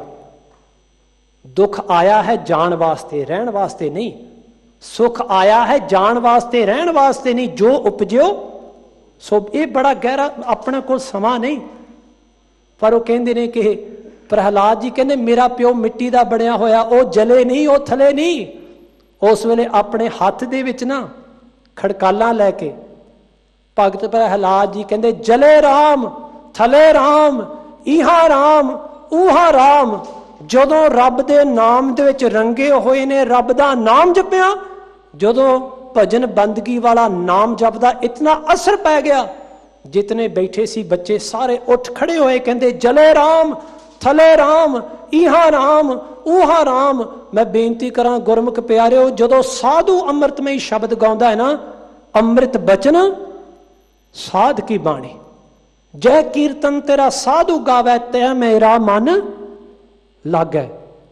ਦੁੱਖ ਆਇਆ ਹੈ ਜਾਣ ਵਾਸਤੇ, ਰਹਿਣ ਵਾਸਤੇ ਨਹੀਂ। ਸੁੱਖ ਆਇਆ ਹੈ ਜਾਣ ਵਾਸਤੇ, ਰਹਿਣ ਵਾਸਤੇ ਨਹੀਂ। ਜੋ ਉਪਜਿਓ ਸੋ, ਇਹ ਬੜਾ ਗਹਿਰਾ, ਆਪਣੇ ਕੋਲ ਸਮਾਂ ਨਹੀਂ। ਪਰ ਉਹ ਕਹਿੰਦੇ ਨੇ ਕਿ ਪ੍ਰਹਿਲਾਦ ਜੀ ਕਹਿੰਦੇ ਮੇਰਾ ਪਿਓ ਮਿੱਟੀ ਦਾ ਬਣਿਆ ਹੋਇਆ, ਉਹ ਜਲੇ ਨਹੀਂ, ਉਹ ਥਲੇ ਨਹੀਂ। ਉਸ ਵੇਲੇ ਆਪਣੇ ਹੱਥ ਦੇ ਵਿੱਚ ਨਾ ਖੜਕਾਲਾਂ ਲੈ ਕੇ ਭਗਤ ਪ੍ਰਹਿਲਾਦ ਜੀ ਕਹਿੰਦੇ ਜਲੇ ਰਾਮ ਥਲੇ ਰਾਮ ਇਹਾਂ ਰਾਮ ਉਹਾਂ ਰਾਮ। ਜਦੋਂ ਰੱਬ ਦੇ ਨਾਮ ਦੇ ਵਿੱਚ ਰੰਗੇ ਹੋਏ ਨੇ, ਰੱਬ ਦਾ ਨਾਮ ਜਪਿਆ, ਜਦੋਂ ਭਜਨ ਬੰਦਗੀ ਵਾਲਾ ਨਾਮ ਜਪਦਾ ਇਤਨਾ ਅਸਰ ਪੈ ਗਿਆ, ਜਿਤਨੇ ਬੈਠੇ ਸੀ ਬੱਚੇ ਸਾਰੇ ਉੱਠ ਖੜੇ ਹੋਏ, ਕਹਿੰਦੇ ਜਲੇ ਰਾਮ ਥਲੇ ਰਾਮ ਇਹਾਂ ਰਾਮ ਉਹਾਂ ਰਾਮ। ਮੈਂ ਬੇਨਤੀ ਕਰਾਂ ਗੁਰਮੁਖ ਪਿਆਰਿਓ, ਜਦੋਂ ਸਾਧੂ ਅੰਮ੍ਰਿਤਮਈ ਸ਼ਬਦ ਗਾਉਂਦਾ ਹੈ ਨਾ, ਅੰਮ੍ਰਿਤ ਬਚਨ ਸਾਧ ਕੀ ਬਾਣੀ, ਜੈ ਕੀਰਤਨ ਤੇਰਾ ਸਾਧੂ ਗਾਵੈ ਤੈ ਮੇਰਾ ਮਨ ਲਾਗੈ।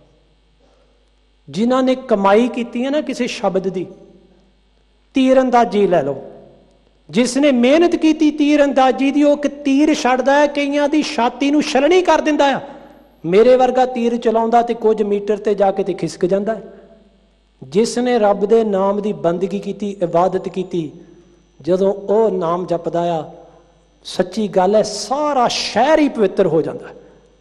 ਜਿਨ੍ਹਾਂ ਨੇ ਕਮਾਈ ਕੀਤੀ ਹੈ ਨਾ ਕਿਸੇ ਸ਼ਬਦ ਦੀ, ਤੀਰ ਅੰਦਾਜ਼ੀ ਲੈ ਲਓ, ਜਿਸ ਨੇ ਮਿਹਨਤ ਕੀਤੀ ਤੀਰ ਅੰਦਾਜ਼ੀ ਦੀ, ਉਹ ਇੱਕ ਤੀਰ ਛੱਡਦਾ ਹੈ, ਕਈਆਂ ਦੀ ਛਾਤੀ ਨੂੰ ਛਲਣੀ ਕਰ ਦਿੰਦਾ ਆ। ਮੇਰੇ ਵਰਗਾ ਤੀਰ ਚਲਾਉਂਦਾ ਤੇ ਕੁਝ ਮੀਟਰ ਤੇ ਜਾ ਕੇ ਤੇ ਖਿਸਕ ਜਾਂਦਾ ਹੈ। ਜਿਸ ਨੇ ਰੱਬ ਦੇ ਨਾਮ ਦੀ ਬੰਦਗੀ ਕੀਤੀ, ਇਬਾਦਤ ਕੀਤੀ, ਜਦੋਂ ਉਹ ਨਾਮ ਜਪਦਾ ਆ, ਸੱਚੀ ਗੱਲ ਹੈ ਸਾਰਾ ਸ਼ਹਿਰ ਹੀ ਪਵਿੱਤਰ ਹੋ ਜਾਂਦਾ।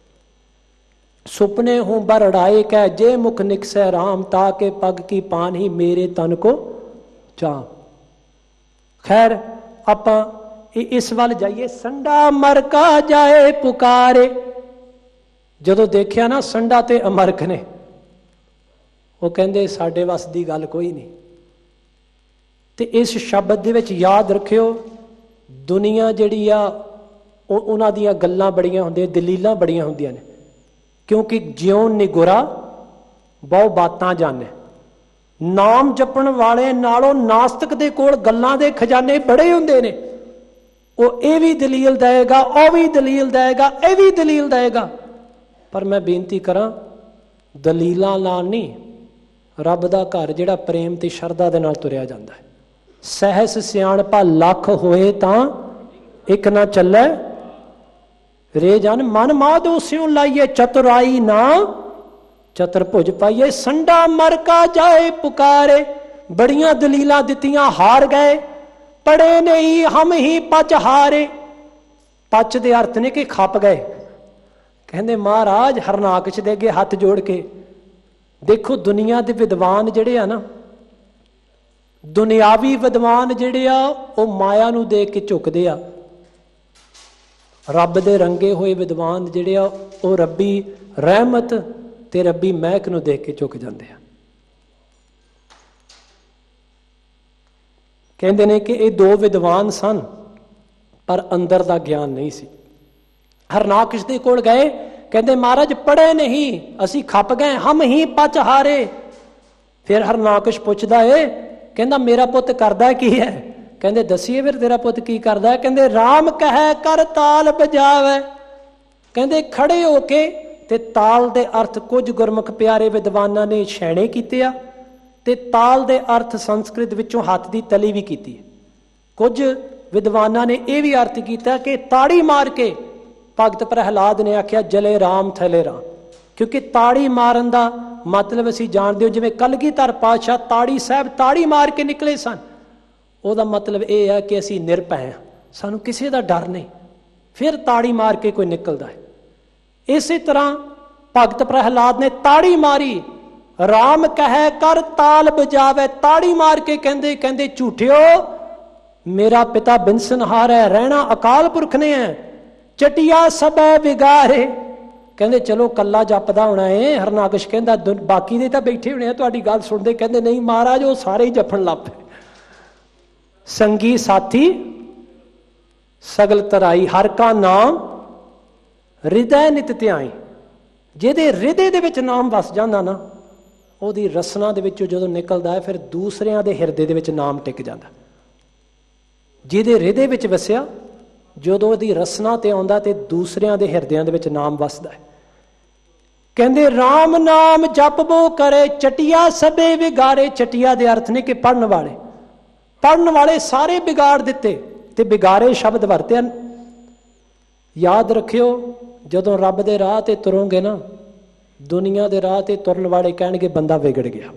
ਸੁਪਨੇ ਹੂੰ ਬਰੜਾਏ ਕਹਿ ਜੇ ਮੁਖ ਨਿਕਸੈ ਰਾਮ, ਤਾ ਕੇ ਪਗ ਕੀ ਪਾਨ ਹੀ ਮੇਰੇ ਤਨ ਕੋ ਚਾਮ। ਖੈਰ ਆਪਾਂ ਇਸ ਵੱਲ ਜਾਈਏ। ਸੰਡਾ ਅਮਰਕਾ ਜਾਏ ਪੁਕਾਰੇ। ਜਦੋਂ ਦੇਖਿਆ ਨਾ ਸੰਡਾ ਤੇ ਅਮਰਕ ਨੇ, ਉਹ ਕਹਿੰਦੇ ਸਾਡੇ ਵੱਸ ਦੀ ਗੱਲ ਕੋਈ ਨਹੀਂ। ਤੇ ਇਸ ਸ਼ਬਦ ਦੇ ਵਿੱਚ ਯਾਦ ਰੱਖਿਓ, ਦੁਨੀਆ ਜਿਹੜੀ ਆ ਉਹ ਉਹਨਾਂ ਦੀਆਂ ਗੱਲਾਂ ਬੜੀਆਂ ਹੁੰਦੀਆਂ, ਦਲੀਲਾਂ ਬੜੀਆਂ ਹੁੰਦੀਆਂ ਨੇ, ਕਿਉਂਕਿ ਜਿਉਂ ਨਿਗੁਰਾ ਬਹੁ ਬਾਤਾਂ ਜਾਣੇ। ਨਾਮ ਜਪਣ ਵਾਲੇ ਨਾਲੋਂ ਨਾਸਤਕ ਦੇ ਕੋਲ ਗੱਲਾਂ ਦੇ ਖਜ਼ਾਨੇ ਬੜੇ ਹੁੰਦੇ ਨੇ। ਉਹ ਇਹ ਵੀ ਦਲੀਲ ਦੇਗਾ, ਉਹ ਵੀ ਦਲੀਲ ਦੇਗਾ, ਇਹ ਵੀ ਦਲੀਲ ਦੇਗਾ। ਪਰ ਮੈਂ ਬੇਨਤੀ ਕਰਾਂ, ਦਲੀਲਾਂ ਨਾਲ ਨਹੀਂ, ਰੱਬ ਦਾ ਘਰ ਜਿਹੜਾ ਪ੍ਰੇਮ ਤੇ ਸ਼ਰਧਾ ਦੇ ਨਾਲ ਤੁਰਿਆ ਜਾਂਦਾ ਹੈ। ਸਹਿਸ ਸਿਆਣਪਾ ਲੱਖ ਹੋਏ ਤਾਂ ਇੱਕ ਨਾ ਚੱਲੇ, ਰੇ ਜਨ ਮਨ ਮਾਧੋ ਸਿਉ ਲਾਈਏ, ਚਤੁਰਾਈ ਨਾ ਚਤੁਰਭੁਜ ਪਾਈਏ। ਸੰਡਾ ਮਰ ਕਾ ਜਾਏ ਪੁਕਾਰੇ, ਬੜੀਆਂ ਦਲੀਲਾਂ ਦਿੱਤੀਆਂ ਹਾਰ ਗਏ, ਪੜੇ ਨਹੀਂ ਹਮ ਹੀ ਪਚ ਹਾਰੇ। ਪਚ ਦੇ ਅਰਥ ਨੇ ਕਿ ਖੱਪ ਗਏ। ਕਹਿੰਦੇ ਮਹਾਰਾਜ ਹਰਨਾਕਸ਼ ਦੇ ਅੱਗੇ ਹੱਥ ਜੋੜ ਕੇ ਦੇਖੋ, ਦੁਨੀਆ ਦੇ ਵਿਦਵਾਨ ਜਿਹੜੇ ਆ ਨਾ, ਦੁਨਿਆਵੀ ਵਿਦਵਾਨ ਜਿਹੜੇ ਆ ਉਹ ਮਾਇਆ ਨੂੰ ਦੇਖ ਕੇ ਝੁਕਦੇ ਆ। ਰੱਬ ਦੇ ਰੰਗੇ ਹੋਏ ਵਿਦਵਾਨ ਜਿਹੜੇ ਆ ਉਹ ਰੱਬੀ ਰਹਿਮਤ ਤੇ ਰੱਬੀ ਮਹਿਕ ਨੂੰ ਦੇਖ ਕੇ ਝੁਕ ਜਾਂਦੇ ਆ। ਕਹਿੰਦੇ ਨੇ ਕਿ ਇਹ ਦੋ ਵਿਦਵਾਨ ਸਨ, ਪਰ ਅੰਦਰ ਦਾ ਗਿਆਨ ਨਹੀਂ ਸੀ। ਹਰਨਾਕਸ਼ ਦੇ ਕੋਲ ਗਏ, ਕਹਿੰਦੇ ਮਹਾਰਾਜ ਪੜ੍ਹੇ ਨਹੀਂ, ਅਸੀਂ ਖੱਪ ਗਏ, ਹਮ ਹੀ ਪਚ ਹਾਰੇ। ਫਿਰ ਹਰਨਾਕਸ਼ ਪੁੱਛਦਾ ਏ, ਕਹਿੰਦਾ ਮੇਰਾ ਪੁੱਤ ਕਰਦਾ ਕੀ ਹੈ? ਕਹਿੰਦੇ ਦੱਸੀਏ ਫਿਰ ਤੇਰਾ ਪੁੱਤ ਕੀ ਕਰਦਾ ਹੈ? ਕਹਿੰਦੇ ਰਾਮ ਕਹੈ ਕਰ ਤਾਲ ਬਜਾਵੇ। ਕਹਿੰਦੇ ਖੜੇ ਹੋ ਕੇ, ਤੇ ਤਾਲ ਦੇ ਅਰਥ ਕੁਝ ਗੁਰਮੁਖ ਪਿਆਰੇ ਵਿਦਵਾਨਾਂ ਨੇ ਛੈਣੇ ਕੀਤੇ ਆ, ਤੇ ਤਾਲ ਦੇ ਅਰਥ ਸੰਸਕ੍ਰਿਤ ਵਿੱਚੋਂ ਹੱਥ ਦੀ ਤਲੀ ਵੀ ਕੀਤੀ। ਕੁਝ ਵਿਦਵਾਨਾਂ ਨੇ ਇਹ ਵੀ ਅਰਥ ਕੀਤਾ ਕਿ ਤਾੜੀ ਮਾਰ ਕੇ। ਭਗਤ ਪ੍ਰਹਿਲਾਦ ਨੇ ਆਖਿਆ ਜਲੇ ਰਾਮ ਥਲੇ ਰਾਮ, ਕਿਉਂਕਿ ਤਾੜੀ ਮਾਰਨ ਦਾ ਮਤਲਬ ਅਸੀਂ ਜਾਣਦੇ ਹੋ, ਜਿਵੇਂ ਕਲਗੀਧਰ ਪਾਤਸ਼ਾਹ ਤਾੜੀ ਸਾਹਿਬ ਤਾੜੀ ਮਾਰ ਕੇ ਨਿਕਲੇ ਸਨ, ਉਹਦਾ ਮਤਲਬ ਇਹ ਹੈ ਕਿ ਅਸੀਂ ਨਿਰਭੈ ਹਾਂ, ਸਾਨੂੰ ਕਿਸੇ ਦਾ ਡਰ ਨਹੀਂ। ਫਿਰ ਤਾੜੀ ਮਾਰ ਕੇ ਕੋਈ ਨਿਕਲਦਾ ਹੈ। ਇਸੇ ਤਰ੍ਹਾਂ ਭਗਤ ਪ੍ਰਹਿਲਾਦ ਨੇ ਤਾੜੀ ਮਾਰੀ, ਰਾਮ ਕਹੈ ਕਰ ਤਾਲ ਬਜਾਵੇ। ਤਾੜੀ ਮਾਰ ਕੇ ਕਹਿੰਦੇ ਕਹਿੰਦੇ ਝੂਠਿਓ, ਮੇਰਾ ਪਿਤਾ ਬਿਨਸਨਹਾਰ ਹੈ, ਰਹਿਣਾ ਅਕਾਲ ਪੁਰਖ ਨੇ ਹੈ, ਚਟਿਆ ਸਭੈ ਵਿਗਾਰੇ। ਕਹਿੰਦੇ ਚਲੋ ਕੱਲਾ ਜਪਦਾ ਹੋਣਾ ਏ। ਹਰਨਾਕਸ਼ ਕਹਿੰਦਾ ਬਾਕੀ ਦੇ ਤਾਂ ਬੈਠੇ ਹੋਣੇ ਆ ਤੁਹਾਡੀ ਗੱਲ ਸੁਣਦੇ। ਕਹਿੰਦੇ ਨਹੀਂ ਮਹਾਰਾਜ, ਉਹ ਸਾਰੇ ਹੀ ਜਪਣ ਲੱਗ ਪਏ। ਸੰਗੀ ਸਾਥੀ ਸਗਲ ਤਰਾਈ, ਹਰ ਕਾ ਨਾਮ ਹਿਰਦੈ ਨਿਤ ਧਿਆਈ। ਜਿਹਦੇ ਹਿਰਦੇ ਦੇ ਵਿੱਚ ਨਾਮ ਵਸ ਜਾਂਦਾ ਨਾ, ਉਹਦੀ ਰਸਨਾ ਦੇ ਵਿੱਚੋਂ ਜਦੋਂ ਨਿਕਲਦਾ ਹੈ, ਫਿਰ ਦੂਸਰਿਆਂ ਦੇ ਹਿਰਦੇ ਦੇ ਵਿੱਚ ਨਾਮ ਟਿਕ ਜਾਂਦਾ। ਜਿਹਦੇ ਹਿਰਦੇ ਵਿੱਚ ਵਸਿਆ, ਜਦੋਂ ਉਹਦੀ ਰਸਨਾ ਤੇ ਆਉਂਦਾ ਤੇ ਦੂਸਰਿਆਂ ਦੇ ਹਿਰਦਿਆਂ ਦੇ ਵਿੱਚ ਨਾਮ ਵਸਦਾ ਹੈ। ਕਹਿੰਦੇ ਰਾਮ ਨਾਮ ਜਪਬੋ ਕਰੇ, ਚਟਿਆ ਸਭੇ ਵਿਗਾਰੇ। ਚਟਿਆ ਦੇ ਅਰਥ ਨੇ ਕਿ ਪੜ੍ਹਨ ਵਾਲੇ। ਪੜ੍ਹਨ ਵਾਲੇ ਸਾਰੇ ਵਿਗਾੜ ਦਿੱਤੇ, ਤੇ ਵਿਗਾਰੇ ਸ਼ਬਦ ਵਰਤਿਆ। ਯਾਦ ਰੱਖਿਓ, ਜਦੋਂ ਰੱਬ ਦੇ ਰਾਹ ਤੇ ਤੁਰੋਗੇ ਨਾ, ਦੁਨੀਆ ਦੇ ਰਾਹ ਤੇ ਤੁਰਨ ਵਾਲੇ ਕਹਿਣਗੇ ਬੰਦਾ ਵਿਗੜ ਗਿਆ।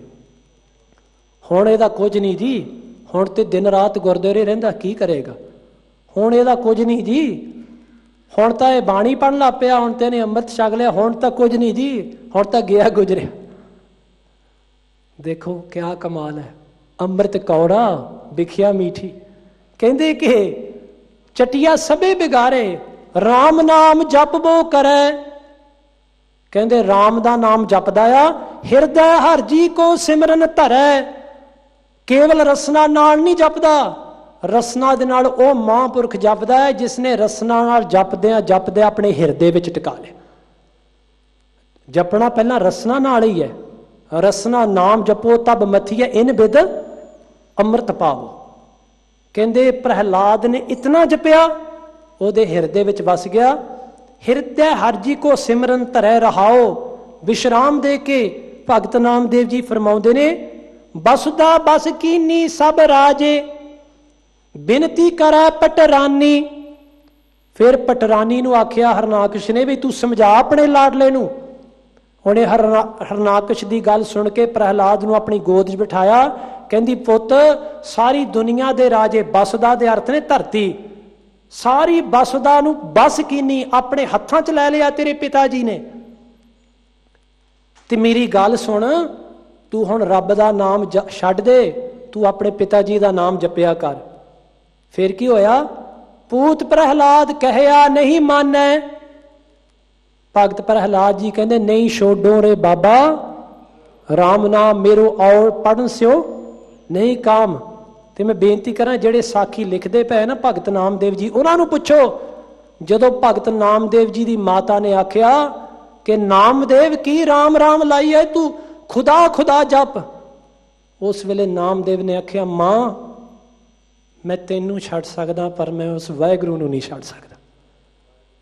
ਹੁਣ ਇਹਦਾ ਕੁਝ ਨਹੀਂ ਜੀ, ਹੁਣ ਤੇ ਦਿਨ ਰਾਤ ਗੁਰਦੁਆਰੇ ਰਹਿੰਦਾ, ਕੀ ਕਰੇਗਾ? ਹੁਣ ਇਹਦਾ ਕੁਝ ਨਹੀਂ ਜੀ, ਹੁਣ ਤਾਂ ਇਹ ਬਾਣੀ ਪੜ੍ਹਨ ਲੱਗ ਪਿਆ, ਹੁਣ ਤੇ ਇਹਨੇ ਅੰਮ੍ਰਿਤ ਛਕ ਲਿਆ, ਹੁਣ ਤਾਂ ਕੁਝ ਨਹੀਂ ਜੀ, ਹੁਣ ਤਾਂ ਗਿਆ ਗੁਜ਼ਰਿਆ। ਦੇਖੋ ਕਿਆ ਕਮਾਲ ਹੈ। ਅੰਮ੍ਰਿਤ ਕੌੜਾ ਵਿਖਿਆ ਮੀਠੀ। ਕਹਿੰਦੇ ਕਿ ਚਟਿਆ ਸਭੇ ਬਿਗਾਰੇ, ਰਾਮ ਨਾਮ ਜਪਬੋ ਕਰੈ। ਕਹਿੰਦੇ ਰਾਮ ਦਾ ਨਾਮ ਜਪਦਾ ਆ, ਹਿਰਦੈ ਹਰਿ ਜੀ ਕੋ ਸਿਮਰਨ ਧਰੈ। ਕੇਵਲ ਰਸਨਾ ਨਾਲ ਨਹੀਂ ਜਪਦਾ, ਰਸਨਾ ਦੇ ਨਾਲ ਉਹ ਮਹਾਂਪੁਰਖ ਜਪਦਾ ਹੈ ਜਿਸ ਨੇ ਰਸਨਾ ਨਾਲ ਜਪਦਿਆਂ ਜਪਦਿਆਂ ਆਪਣੇ ਹਿਰਦੇ ਵਿੱਚ ਟਿਕਾ ਲਿਆ। ਜਪਣਾ ਪਹਿਲਾਂ ਰਸਨਾ ਨਾਲ ਹੀ ਹੈ। ਰਸਨਾ ਨਾਮ ਜਪੋ ਤਬ ਮਥੀਐ, ਇਨ ਬਿਦ ਅੰਮ੍ਰਿਤ ਪਾਵੋ। ਕਹਿੰਦੇ ਪ੍ਰਹਿਲਾਦ ਨੇ ਇਤਨਾ ਜਪਿਆ, ਉਹਦੇ ਹਿਰਦੇ ਵਿੱਚ ਵਸ ਗਿਆ। ਹਿਰਦੈ ਹਰਿ ਜੀ ਕੋ ਸਿਮਰਨ ਧਰੈ ਰਹਾਓ। ਵਿਸ਼ਰਾਮ ਦੇ ਕੇ ਭਗਤ ਨਾਮਦੇਵ ਜੀ ਫਰਮਾਉਂਦੇ ਨੇ, ਬਸੁਦਾ ਬਸ ਕੀਨੀ ਸਭ ਰਾਜੇ, ਬਿਨਤੀ ਕਰੈ ਪਟਰਾਨੀ। ਫਿਰ ਪਟਰਾਨੀ ਨੂੰ ਆਖਿਆ ਹਰਨਾਕਸ਼ ਨੇ ਵੀ ਤੂੰ ਸਮਝਾ ਆਪਣੇ ਲਾਡਲੇ ਨੂੰ। ਉਹਨੇ ਹਰਨਾ ਹਰਨਾਕਸ਼ ਦੀ ਗੱਲ ਸੁਣ ਕੇ ਪ੍ਰਹਿਲਾਦ ਨੂੰ ਆਪਣੀ ਗੋਦ 'ਚ ਬਿਠਾਇਆ। ਕਹਿੰਦੀ ਪੁੱਤ, ਸਾਰੀ ਦੁਨੀਆ ਦੇ ਰਾਜੇ, ਬਸੁਦਾ ਦੇ ਅਰਥ ਨੇ ਧਰਤੀ, ਸਾਰੀ ਬਸੁਦਾ ਨੂੰ ਬਸ ਕੀਨੀ ਆਪਣੇ ਹੱਥਾਂ 'ਚ ਲੈ ਲਿਆ ਤੇਰੇ ਪਿਤਾ ਜੀ ਨੇ। ਤੇ ਮੇਰੀ ਗੱਲ ਸੁਣ, ਤੂੰ ਹੁਣ ਰੱਬ ਦਾ ਨਾਮ ਛੱਡ ਦੇ, ਤੂੰ ਆਪਣੇ ਪਿਤਾ ਜੀ ਦਾ ਨਾਮ ਜਪਿਆ ਕਰ। ਫਿਰ ਕੀ ਹੋਇਆ? ਪੂਤ ਪ੍ਰਹਿਲਾਦ ਕਹਿਆ ਨਹੀਂ ਮਾਨੈ। ਭਗਤ ਪ੍ਰਹਿਲਾਦ ਜੀ ਕਹਿੰਦੇ ਨਹੀਂ ਛੋਡੋ ਰੇ ਬਾਬਾ, ਰਾਮ ਨਾਮ ਮੇਰੋ ਔਰ ਪੜਨ ਸਿਓ ਨਹੀਂ ਕਾਮ। ਤੇ ਮੈਂ ਬੇਨਤੀ ਕਰਾਂ, ਜਿਹੜੇ ਸਾਖੀ ਲਿਖਦੇ ਪਏ ਨਾ ਭਗਤ ਨਾਮਦੇਵ ਜੀ, ਉਹਨਾਂ ਨੂੰ ਪੁੱਛੋ, ਜਦੋਂ ਭਗਤ ਨਾਮਦੇਵ ਜੀ ਦੀ ਮਾਤਾ ਨੇ ਆਖਿਆ ਕਿ ਨਾਮਦੇਵ ਕੀ ਰਾਮ ਰਾਮ ਲਾਈ ਹੈ, ਤੂੰ ਖੁਦਾ ਖੁਦਾ ਜਪ, ਉਸ ਵੇਲੇ ਨਾਮਦੇਵ ਨੇ ਆਖਿਆ ਮਾਂ ਮੈਂ ਤੈਨੂੰ ਛੱਡ ਸਕਦਾ, ਪਰ ਮੈਂ ਉਸ ਵਾਹਿਗੁਰੂ ਨੂੰ ਨਹੀਂ ਛੱਡ ਸਕਦਾ।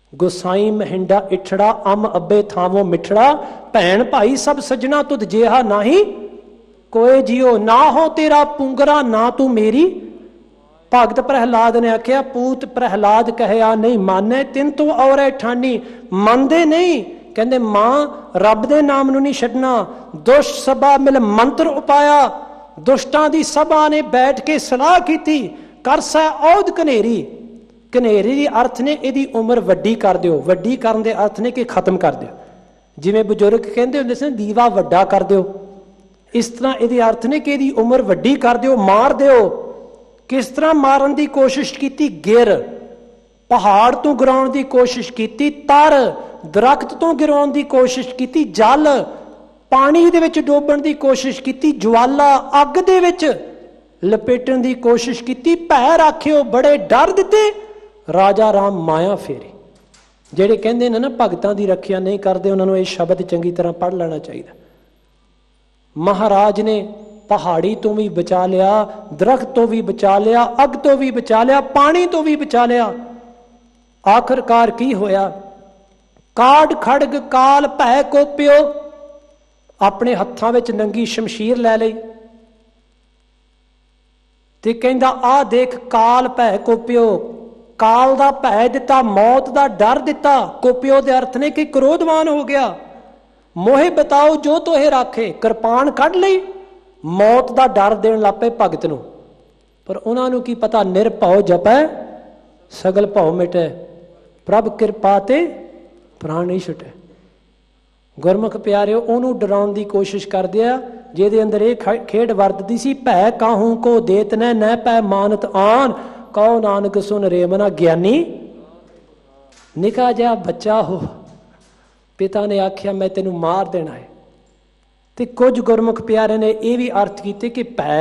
गोसाई महिंडा इठड़ा अम अब्बे थावों मिठड़ा भैन भाई सब सजना तुद जेहा नाही कोई जियो ना हो तेरा पुंगरा ना तू मेरी। भगत प्रहलाद ने आख्या पूत प्रहलाद कहया नहीं माने तिन तो और ठानी मनदे नहीं। कहंदे मां रब दे नाम नूं नहीं छड्डना। दुष्ट सभा मिल मंत्र उपाया दुष्टां दी सभा ने बैठ के सलाह कीती कर सै औद कनेरी। कनेरी दी अर्थ ने इहदी उम्र वड्डी कर दिओ। वड्डी करन दे अर्थ ने कि खत्म कर दिओ। जिवें बजुर्ग कहंदे हुंदे सन दीवा वड्डा कर दिओ इस तरह इहदे अर्थ ने कि इहदी उम्र वड्डी कर दिओ मार दिओ। किस तरह मारन की कोशिश की? गिर पहाड़ तो गिराउण की कोशिश की, तर दरख्त तो गिराउण की कोशिश की, जल पानी दे विच डोबण की कोशिश की, ज्वाला अग दे विच लपेटण की कोशिश की, भै राखियो बड़े डर दिते राजा राम माया फेरी। ਜਿਹੜੇ ਕਹਿੰਦੇ ਨੇ ਨਾ ਭਗਤਾਂ ਦੀ ਰੱਖਿਆ नहीं करते उन्होंने ये शब्द चंगी तरह पढ़ लेना चाहिए। महाराज ने पहाड़ी तो भी बचा लिया, दरख्त तो भी बचा लिया, अग तो भी बचा लिया, पानी तो भी बचा लिया। आखिरकार की होया? काड़ खड़ग काल भै कोपियो अपने हत्थां विच नंगी शमशीर लै लई ते कहंदा आ देख काल भै कोपियो। काल दा भै दिता, मौत दा डर दिता। कोपियो दे अर्थ ने कि क्रोधवान हो गया। मोहे बताओ जो तोहे राखे। कृपान कढ़ लई, मौत दा डर देण लग पे भगत नूं। पर उन्हां नूं की पता निरभौ जपै सगल भौ मिटै प्रभ किरपा ते प्राण नहीं छुटे। गुरमुख प्यारिओ उहनूं डराउण दी कोशिश करदे आ जिहदे अंदर ये खेड वरतदी सी भै काहूं को देत न न पै मानत आन कहो नानक सुन रेमना ज्ञानी। निका जिहा बच्चा हो पिता ने आख्या मैं तेनू मार देना है। ते कुछ गुरमुख प्यारे ने यह भी अर्थ किए कि भै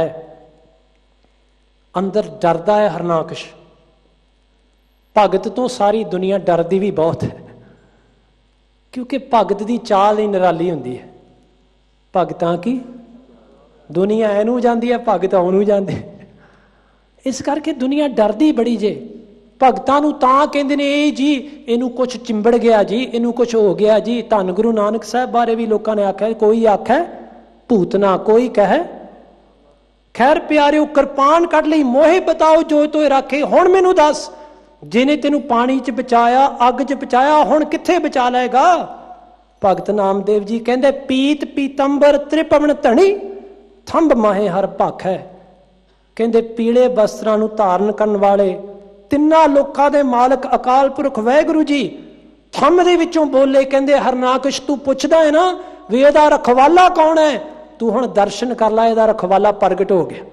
अंदर डरदा है हरनाकश। भगत तो सारी दुनिया डरदी भी बहुत है क्योंकि भगत की चाल ही निराली हुंदी है। भगतां की दुनिया एनू जाती है, भगत ओनू जाते। इस करके दुनिया डरदी बड़ी जे। भगतां नूं तां कहंदे ने ए जी इनू कुछ चिंबड़ गया जी, इनू कुछ हो गया जी। धन गुरु नानक साहब बारे भी लोगों ने आख्या कोई आखे भूतना कोई कहे खैर प्यारे कृपान कढ़ लई मोहे बताओ जो तो राखे। हुण मैनू दस जिने तेनू पानी च बचाया अग च बचाया हुण कित्थे बचा लेगा? भगत नामदेव जी कहंदे पीत पीतंबर त्रिपवन धनी थंब माहे हर भाखै। कहंदे पीले वस्त्रां नूं धारण करन वाले तिन्ना लोकां दे मालक अकाल पुरख वाहिगुरू जी थंब दे विचों बोले। कहंदे हरनाकश तू पुछदा है ना भी इहदा रखवाला कौन है? तू हुण दर्शन कर ला, इहदा रखवाला प्रगट हो गया।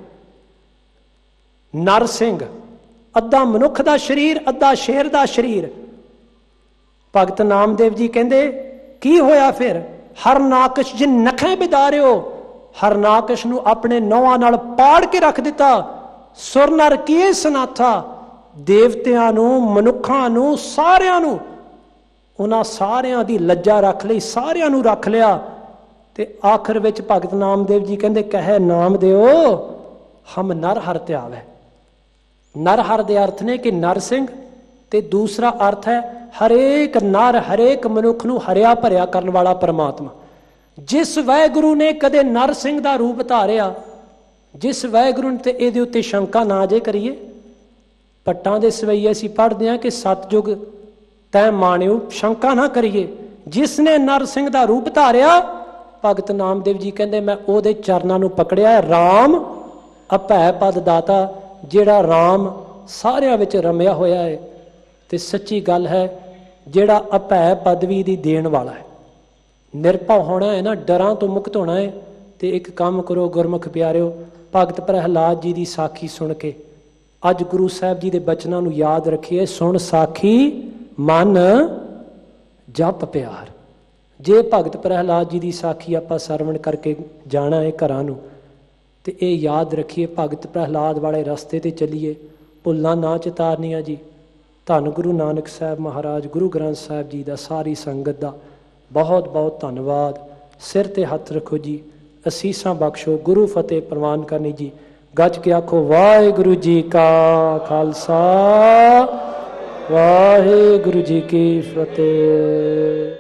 नर सिंह अद्धा मनुख दा शरीर अद्धा शेर दा शरीर। भगत नामदेव जी कहंदे की होया फिर? हरनाकश जी नखें बिदारियो हरनाकश नूं अपने नौहां नाल पाड़ के रख दिता। सुर नर किए सनाथा देवतियां नूं मनुखां नूं सारियां नूं उन्हां सारियां दी लज्जा रख लई, सारियां नूं रख लिया। ते आखिर विच भगत नामदेव जी कहंदे कहे नाम दिओ हम नर हर ते आवे। नर हर दे अर्थ ने कि नर सिंह ते दूसरा अर्थ है हरेक नर हरेक मनुख नूं हरिया भरिया करन वाला परमात्मा। जिस वाहिगुरू ने कदे नर सिंह दा रूप धारिया जिस वाहिगुरू ने ते इहदे उत्ते शंका ना जे करिए। पट्टां दे सवैये असीं पढ़दे हां कि सतयुग तै माणिओ शंका ना करिए। जिसने नर सिंह दा रूप धारिया भगत नामदेव जी कहंदे मैं ओहदे चरनां नूं पकड़िया। राम अभै पद दाता जिहड़ा राम सारियां विच रमिया होया है ते सच्ची गल है जिहड़ा अभै पदवी दी देण वाला है। निरभव होना है ना, डरां तो मुक्त होना है। तो एक काम करो गुरमुख प्यारिओ भगत प्रहलाद जी की साखी सुन के अज गुरु साहब जी के बचनों को याद रखिए। सुन साखी मन जप प्यार। जे भगत प्रहलाद जी की साखी आपां सरवण करके जाना है घरां नूं ते ये याद रखिए भगत प्रहलाद वाले रस्ते ते चलीए, भुल्लां ना चितारनियां जी। धन गुरु नानक साहब महाराज गुरु ग्रंथ साहब जी का सारी संगत का बहुत बहुत धन्यवाद। सिर ते हथ रखो जी, असीसां बख्शो। गुरु फतेह प्रवान करनी जी। गज के आखो वाहिगुरू जी का खालसा ਵਾਹਿਗੁਰੂ ਜੀ ਕੀ ਫਤਿਹ।